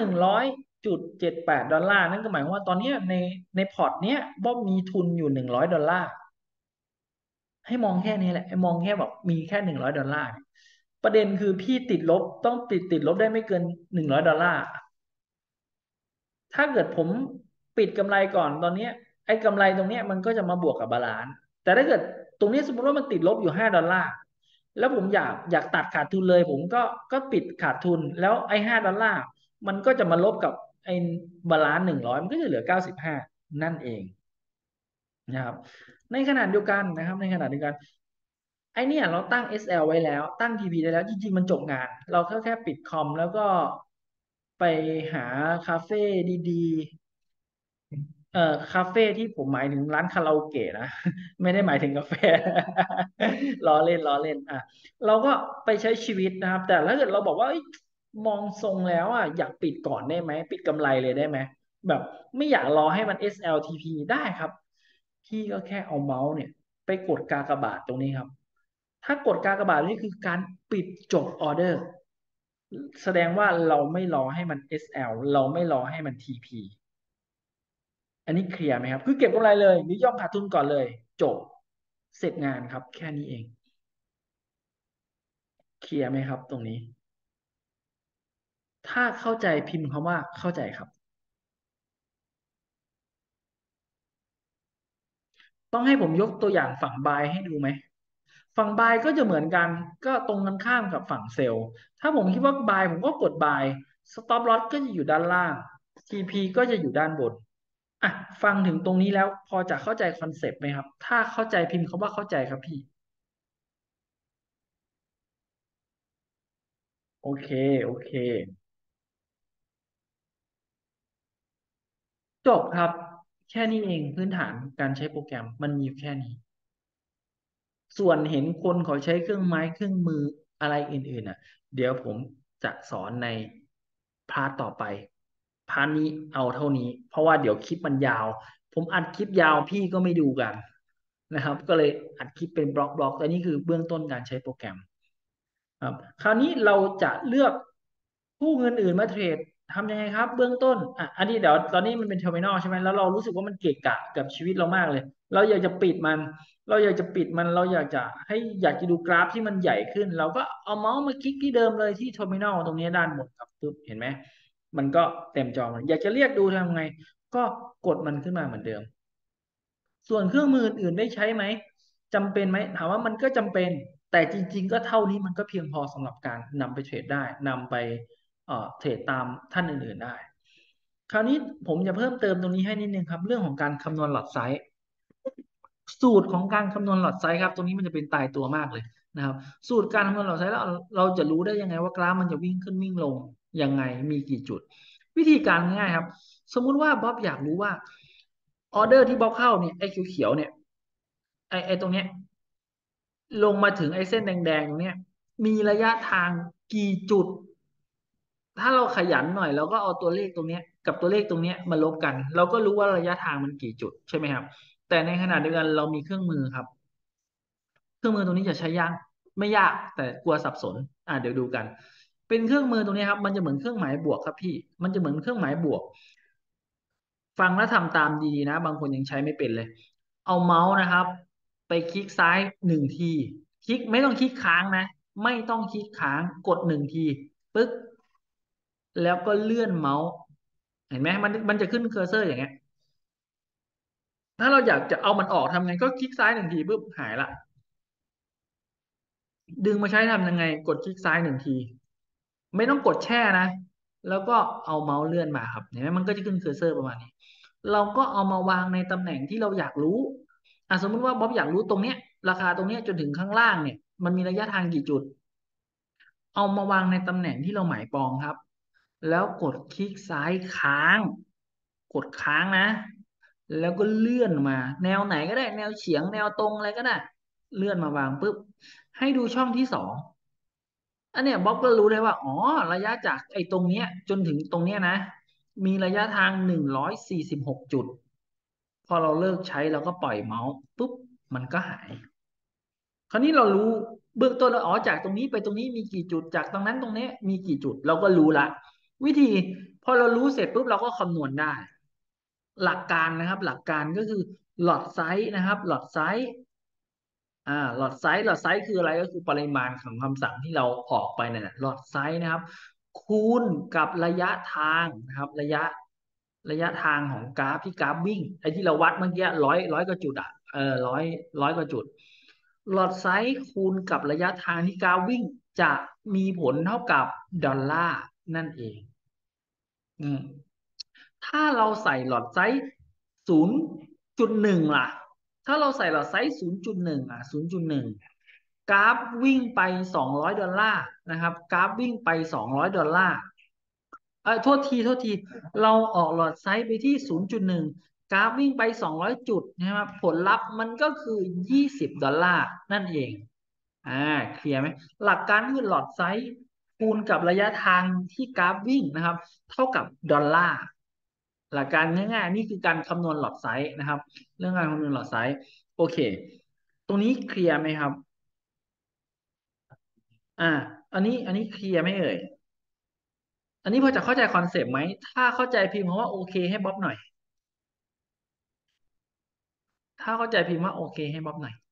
100.78 ดอลลาร์นั่นก็หมายความว่าตอนเนี้ยในพอร์ตเนี้ยบ๊อบมีทุนอยู่100 ดอลลาร์ให้มองแค่นี้แหละให้มองแค่แบบมีแค่100 ดอลลาร์ประเด็นคือพี่ติดลบต้องติดลบได้ไม่เกิน100 ดอลลาร์ ถ้าเกิดผมปิดกำไรก่อนตอนเนี้ยไอ้กำไรตรงเนี้ยมันก็จะมาบวกกับบาลานซ์แต่ถ้าเกิดตรงนี้สมมติว่ามันติดลบอยู่5 ดอลลาร์แล้วผมอยากตัดขาดทุนเลยผมก็ปิดขาดทุนแล้วไอ้5 ดอลลาร์มันก็จะมาลบกับไอ้บาลานซ์100มันก็จะเหลือ95นั่นเองนะครับในขณะเดียวกันนะครับในขณะเดียวกันไอเนี่ยเราตั้ง SL ไว้แล้วตั้ง TP ได้แล้วจริงๆมันจบงานเราแค่ปิดคอมแล้วก็ไปหาคาเฟ่ดีๆคาเฟ่ที่ผมหมายถึงร้านคาราโอเกะนะไม่ได้หมายถึงกาแฟล้อเล่นเราก็ไปใช้ชีวิตนะครับแต่ถ้าเกิดเราบอกว่าเอ้ยมองทรงแล้วอยากปิดก่อนได้ไหมปิดกำไรเลยได้ไหมแบบไม่อยากรอให้มัน SLTP ได้ครับพี่ก็แค่เอาเมาส์เนี่ยไปกดกากบาทตรงนี้ครับถ้ากดกากบาทนี่คือการปิดจบออเดอร์แสดงว่าเราไม่รอให้มัน SL เราไม่รอให้มัน TP อันนี้เคลียร์ไหมครับคือเก็บกำไรเลยหรือยอมขาดทุนก่อนเลยจบเสร็จงานครับแค่นี้เองเคลียร์ไหมครับตรงนี้ถ้าเข้าใจพิมพ์คำว่าเข้าใจครับต้องให้ผมยกตัวอย่างฝั่งบายให้ดูไหมฝั่งบายก็จะเหมือนกันก็ตรงกันข้ามกับฝั่งเซลล์ถ้าผมคิดว่าบายผมก็กดบายสต็อปลอสก็จะอยู่ด้านล่าง TP ก็จะอยู่ด้านบนฟังถึงตรงนี้แล้วพอจะเข้าใจคอนเซปต์ไหมครับถ้าเข้าใจพิมพ์คำว่าเข้าใจครับพี่โอเคโอเค จบครับแค่นี้เองพื้นฐานการใช้โปรแกรมมันมีอยู่แค่นี้ส่วนเห็นคนเขาใช้เครื่องไม้เครื่องมืออะไรอื่นๆเดี๋ยวผมจะสอนในพาร์ทต่อไปพาร์ทนี้เอาเท่านี้เพราะว่าเดี๋ยวคลิปมันยาวผมอัดคลิปยาวพี่ก็ไม่ดูกันนะครับก็เลยอัดคลิปเป็นบล็อกแต่นี่คือเบื้องต้นการใช้โปรแกรม ครับคราวนี้เราจะเลือกผู้เงินอื่นมาเทรดทำยังไงครับเบื้องต้นอันนี้เดี๋ยวตอนนี้มันเป็นเทอร์มินอลใช่ไหมแล้วเรารู้สึกว่ามันเกะกะกับชีวิตเรามากเลยเราอยากจะปิดมันเราอยากจะปิดมันเราอยากจะดูกราฟที่มันใหญ่ขึ้นเราก็เอาเมาส์มาคลิกที่เดิมเลยที่เทอร์มินอลตรงนี้ด้านบนครับปึ๊บเห็นไหมมันก็เต็มจอมันอยากจะเรียกดูทำไงก็กดมันขึ้นมาเหมือนเดิม ส่วนเครื่องมืออื่นได้ใช้ไหมจำเป็นไหมถามว่ามันก็จำเป็นแต่จริงๆก็เท่านี้มันก็เพียงพอสำหรับการนำไปเทรดได้นำไปเทรดตามท่านอื่นๆได้คราวนี้ผมจะเพิ่มเติมตรงนี้ให้นิดนึงครับเรื่องของการคำนวณหลอดไซส์สูตรของการคำนวณหลอดไซส์ครับตรงนี้มันจะเป็นตายตัวมากเลยนะครับสูตรการคำนวณหลอดไซส์แล้วเราจะรู้ได้ยังไงว่ากราฟมันจะวิ่งขึ้นวิ่งลงยังไงมีกี่จุดวิธีการง่ายๆครับสมมุติว่าบ๊อบอยากรู้ว่าออเดอร์ที่บ๊อบเข้าเนี่ยไอ้เขียวๆเนี่ยไอ้ตรงเนี้ยลงมาถึงไอ้เส้นแดงๆตรงเนี้ยมีระยะทางกี่จุด ถ้าเราขยันหน่อยเราก็เอาตัวเลขตรงเนี้ยกับตัวเลขตรงเนี้ยมาลบกันเราก็รู้ว่าระยะทางมันกี่จุดใช่ไหมครับแต่ในขณะเดียวกันเรามีเครื่องมือครับเครื่องมือตรงนี้จะใช้ยากไม่ยากแต่กลัวสับสนเดี๋ยวดูกันเป็นเครื่องมือตรงนี้ครับมันจะเหมือนเครื่องหมายบวกครับพี่มันจะเหมือนเครื่องหมายบวกฟังแล้วทำตามดีๆนะบางคนยังใช้ไม่เป็นเลยเอาเมาส์นะครับไปคลิกซ้ายหนึ่งทีคลิกไม่ต้องคลิกค้างนะไม่ต้องคลิกค้างกดหนึ่งทีปึ๊ก แล้วก็เลื่อนเมาส์เห็นไหมมันจะขึ้นเคอร์เซอร์อย่างเงี้ยถ้าเราอยากจะเอามันออกทำไงก็คลิกซ้ายหนึ่งทีปุ๊บหายละดึงมาใช้ทำยังไงกดคลิกซ้ายหนึ่งทีไม่ต้องกดแช่นะแล้วก็เอาเมาส์เลื่อนมาครับเห็นไหมมันก็จะขึ้นเคอร์เซอร์ประมาณนี้เราก็เอามาวางในตำแหน่งที่เราอยากรู้สมมุติว่าบ๊อบอยากรู้ตรงเนี้ยราคาตรงเนี้ยจนถึงข้างล่างเนี่ยมันมีระยะทางกี่จุด เอามาวางในตำแหน่งที่เราหมายปองครับแล้วกดคลิกซ้ายค้างกดค้างนะแล้วก็เลื่อนมาแนวไหนก็ได้แนวเฉียงแนวตรงอะไรก็ได้เลื่อนมาวางปุ๊บให้ดูช่องที่สองอันเนี้ยบ๊อบก็รู้เลยว่าอ๋อระยะจากไอ้ตรงเนี้ยจนถึงตรงเนี้ยนะมีระยะทาง146จุดพอเราเลิกใช้เราก็ปล่อยเมาส์ปุ๊บมันก็หาย คราวนี้เรารู้เบื้องต้นแล้วอ๋อจากตรงนี้ไปตรงนี้มีกี่จุดจากตรงนั้นตรงนี้มีกี่จุดเราก็รู้ละวิธีพอเรารู้เสร็จปุ๊บเราก็คำนวณได้หลักการนะครับหลักการก็คือหลอดไซส์นะครับหลอดไซส์หลอดไซส์คืออะไรก็คือปริมาณของคำสั่งที่เราออกไปนั่นแหละหลอดไซส์นะครับคูณกับระยะทางนะครับระยะทางของกราฟที่กราฟวิ่งไอ้ที่เราวัดเมื่อกี้ร้อยกว่าจุดร้อยกว่าจุดหลอดไซส์คูณกับระยะทางที่กราฟวิ่งจะมีผลเท่ากับดอลลาร์นั่นเองอืม ถ้าเราใส่หลอดไซส์0.1ล่ะถ้าเราใส่หลอดไซส์0.10.1กราฟวิ่งไป200 ดอลลาร์นะครับกราฟวิ่งไป200 ดอลลาร์โทษทีเราออกหลอดไซส์ไปที่0.1กราฟวิ่งไป200 จุดนะครับผลลัพธ์มันก็คือ20 ดอลลาร์นั่นเองอ่าเคลียร์ไหมหลักการคือหลอดไซส์คูณกับระยะทางที่กราฟวิ่งนะครับเท่ากับดอลลาร์หลักการง่ายๆนี่คือการคำนวณหลอดไซส์นะครับเรื่องการคำนวณหลอดไซส์โอเคตรงนี้เคลียร์ไหมครับอ่าอันนี้เคลียร์ไหมเอ่ยอันนี้พอจะเข้าใจคอนเซปต์ไหมถ้าเข้าใจพิมพ์คำว่าโอเคให้บ๊อบหน่อยถ้าเข้าใจพิมพ์ว่าโอเคให้บ๊อบหน่อย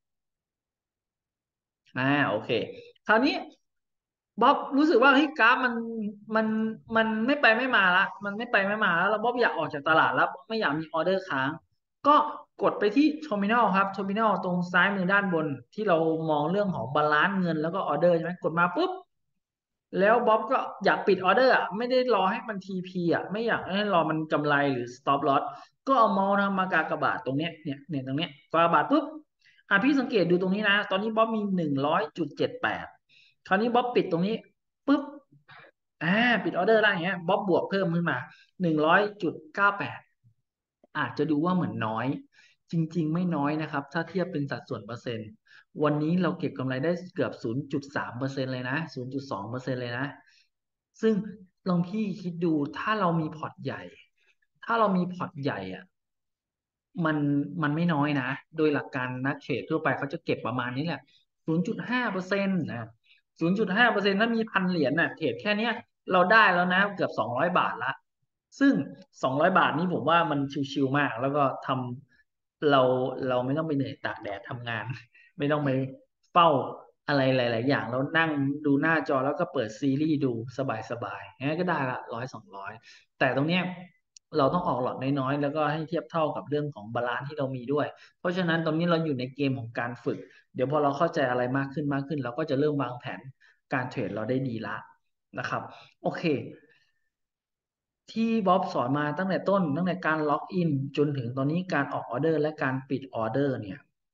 โอเคคราวนี้บ๊อบรู้สึกว่าเฮ้ยกราฟมันมันไม่ไปไม่มาละมันไม่ไปไม่มาแล้วบ๊อบอยากออกจากตลาดแล้วไม่อยากมีออเดอร์ค้างก็กดไปที่ Terminal ครับ Terminal ตรงซ้ายมือด้านบนที่เรามองเรื่องของบาลานซ์เงินแล้วก็ออเดอร์ใช่ไหมกดมาปุ๊บ แล้วบ๊อบก็อยากปิดออเดอร์ไม่ได้รอให้มันทีพีไม่อยากให้รอมันกำไรหรือ stop loss ก็เอาเมาส์นะมากากบาทตรงเนี้ยเนี่ยตรงเนี้ยกากบาทปุ๊บพี่สังเกตดูตรงนี้นะตอนนี้บ๊อบมี100.78คราวนี้บ๊อบปิดตรงนี้ปุ๊บอ่าปิดออเดอร์ได้อย่างเงี้ยบ๊อบบวกเพิ่มขึ้นมา100.98อาจจะดูว่าเหมือนน้อยจริงๆไม่น้อยนะครับถ้าเทียบเป็นสัดส่วนเปอร์เซ็นต์ วันนี้เราเก็บกำไรได้เกือบ0.3%เลยนะ0.2%เลยนะซึ่งลองพี่คิดดูถ้าเรามีพอร์ตใหญ่ถ้าเรามีพอร์ตใหญ่อ่ะมันมันไม่น้อยนะโดยหลักการนักเทรดทั่วไปเขาจะเก็บประมาณนี้แหละ0.5%นะ0.5%ถ้ามี1,000 เหรียญน่ะเทรดแค่เนี้ยเราได้แล้วนะเกือบ200 บาทละซึ่ง200 บาทนี้ผมว่ามันชิวๆมากแล้วก็ทำเราไม่ต้องไปเหนื่อยตากแดดทำงาน ไม่ต้องไปเฝ้าอะไรหลายๆอย่างแล้วนั่งดูหน้าจอแล้วก็เปิดซีรีส์ดูสบายๆงั้นก็ได้ละ100-200แต่ตรงเนี้ยเราต้องออกหลอดน้อยๆแล้วก็ให้เทียบเท่ากับเรื่องของบาลานซ์ที่เรามีด้วยเพราะฉะนั้นตรงนี้เราอยู่ในเกมของการฝึกเดี๋ยวพอเราเข้าใจอะไรมากขึ้นเราก็จะเริ่มวางแผนการเทรดเราได้ดีละนะครับโอเคที่บ๊อบสอนมาตั้งแต่ต้นตั้งแต่การล็อกอินจนถึงตอนนี้การออกออเดอร์และการปิดออเดอร์เนี่ย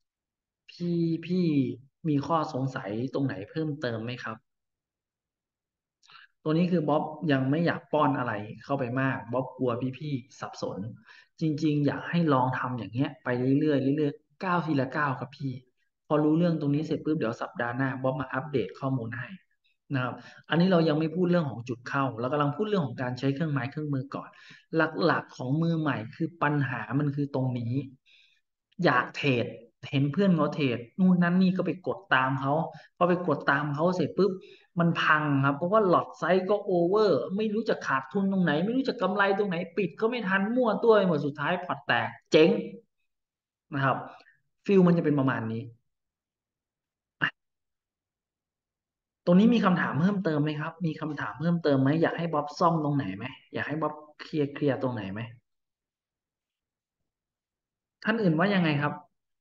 พี่มีข้อสงสัยตรงไหนเพิ่มเติมไหมครับ ตัวนี้คือบ๊อบยังไม่อยากป้อนอะไรเข้าไปมากบ๊อบกลัวพี่ๆสับสนจริงๆอยากให้ลองทำอย่างเงี้ยไปเรื่อยๆเรื่อยๆก้าวทีละก้าวครับพี่พอรู้เรื่องตรงนี้เสร็จปุ๊บเดี๋ยวสัปดาห์หน้าบ๊อบมาอัปเดตข้อมูลให้นะครับอันนี้เรายังไม่พูดเรื่องของจุดเข้าเรากำลังพูดเรื่องของการใช้เครื่องไม้เครื่องมือก่อนหลักๆของมือใหม่คือปัญหามันคือตรงนี้อยากเทรดเห็นเพื่อนเขาเทรดนู่นนั่นนี่ก็ไปกดตามเขาพอไปกดตามเขาเสร็จปุ๊บ มันพังครับเพราะว่าหลอดไซส์ก็โอเวอร์ไม่รู้จะขาดทุนตรงไหนไม่รู้จะกำไรตรงไหนปิดก็ไม่ทันมั่วตัวไปหมดสุดท้ายพอร์ตแตกเจ๊งนะครับฟิลมันจะเป็นประมาณนี้อ่ะตรงนี้มีคำถามเพิ่มเติมไหมครับมีคำถามเพิ่มเติมไหมอยากให้บ๊อบซ่อมตรงไหนไหมอยากให้บ๊อบเคลียร์ตรงไหนไหมท่านอื่นว่ายังไงครับ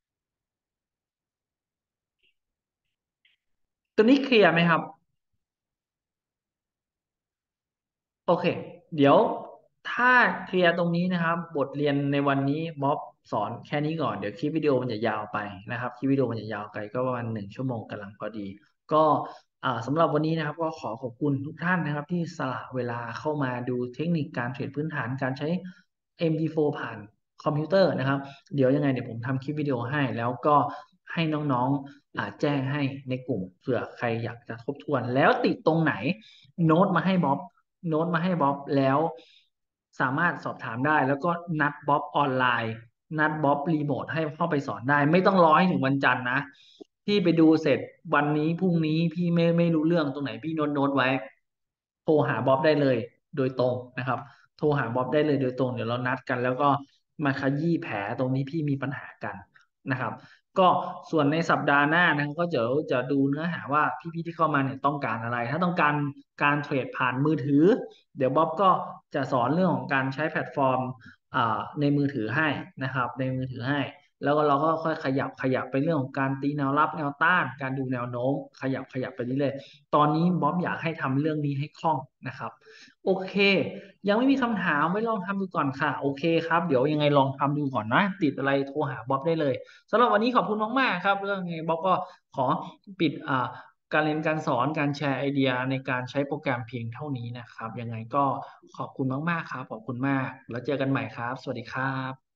ตัวนี้เคลียร์ไหมครับ โอเค เดี๋ยวถ้าเคลียร์ตรงนี้นะครับบทเรียนในวันนี้ม็อบสอนแค่นี้ก่อนเดี๋ยวคลิปวิดีโอมันจะยาวไปนะครับคลิปวิดีโอมันจะยาวไปก็ประมาณ1 ชั่วโมงกำลังพอดีก็สำหรับวันนี้นะครับก็ขอขอบคุณทุกท่านนะครับที่สละเวลาเข้ามาดูเทคนิคการเทรดพื้นฐานการใช้ MD4 ผ่านคอมพิวเตอร์นะครับเดี๋ยวยังไงเดี๋ยวผมทำคลิปวิดีโอให้แล้วก็ให้น้องๆแจ้งให้ในกลุ่มเผื่อใครอยากจะทบทวนแล้วติดตรงไหนโน้ตมาให้บ๊อบ โน้ตมาให้บ๊อบแล้วสามารถสอบถามได้แล้วก็นัดบ๊อบออนไลน์นัดบ๊อบรีโมทให้เข้าไปสอนได้ไม่ต้องรอให้ถึงวันจันทร์นะพี่ไปดูเสร็จวันนี้พรุ่งนี้พี่ไม่รู้เรื่องตรงไหนพี่โน้ตไว้โทรหาบ๊อบได้เลยโดยตรงนะครับโทรหาบ๊อบได้เลยโดยตรงเดี๋ยวเรานัดกันแล้วก็มาขยี้แผลตรงนี้พี่มีปัญหากันนะครับ ก็ส่วนในสัปดาห์หน้านะก็จะดูเนื้อหาว่าพี่ๆที่เข้ามาเนี่ยต้องการอะไรถ้าต้องการการเทรดผ่านมือถือเดี๋ยวบ๊อบก็จะสอนเรื่องของการใช้แพลตฟอร์มในมือถือให้นะครับในมือถือให้แล้วก็เราก็ค่อยขยับไปเรื่องของการตีแนวรับแนวต้านการดูแนวโน้มขยับไปเรื่อยๆตอนนี้บ๊อบอยากให้ทำเรื่องนี้ให้คล่องนะครับโอเคยังไม่มีคำถามไว้ลองทำดูก่อนค่ะโอเคครับเดี๋ยวยังไงลองทำดูก่อนนะติดอะไรโทรหาบ๊อบได้เลย สำหรับวันนี้ขอบคุณมากๆครับเรื่องไงบ๊อบก็ขอปิดการเรียนการสอนการแชร์ไอเดียในการใช้โปรแกรมเพียงเท่านี้นะครับยังไงก็ขอบคุณมากๆครับขอบคุณมากแล้วเจอกันใหม่ครับสวัสดีครับ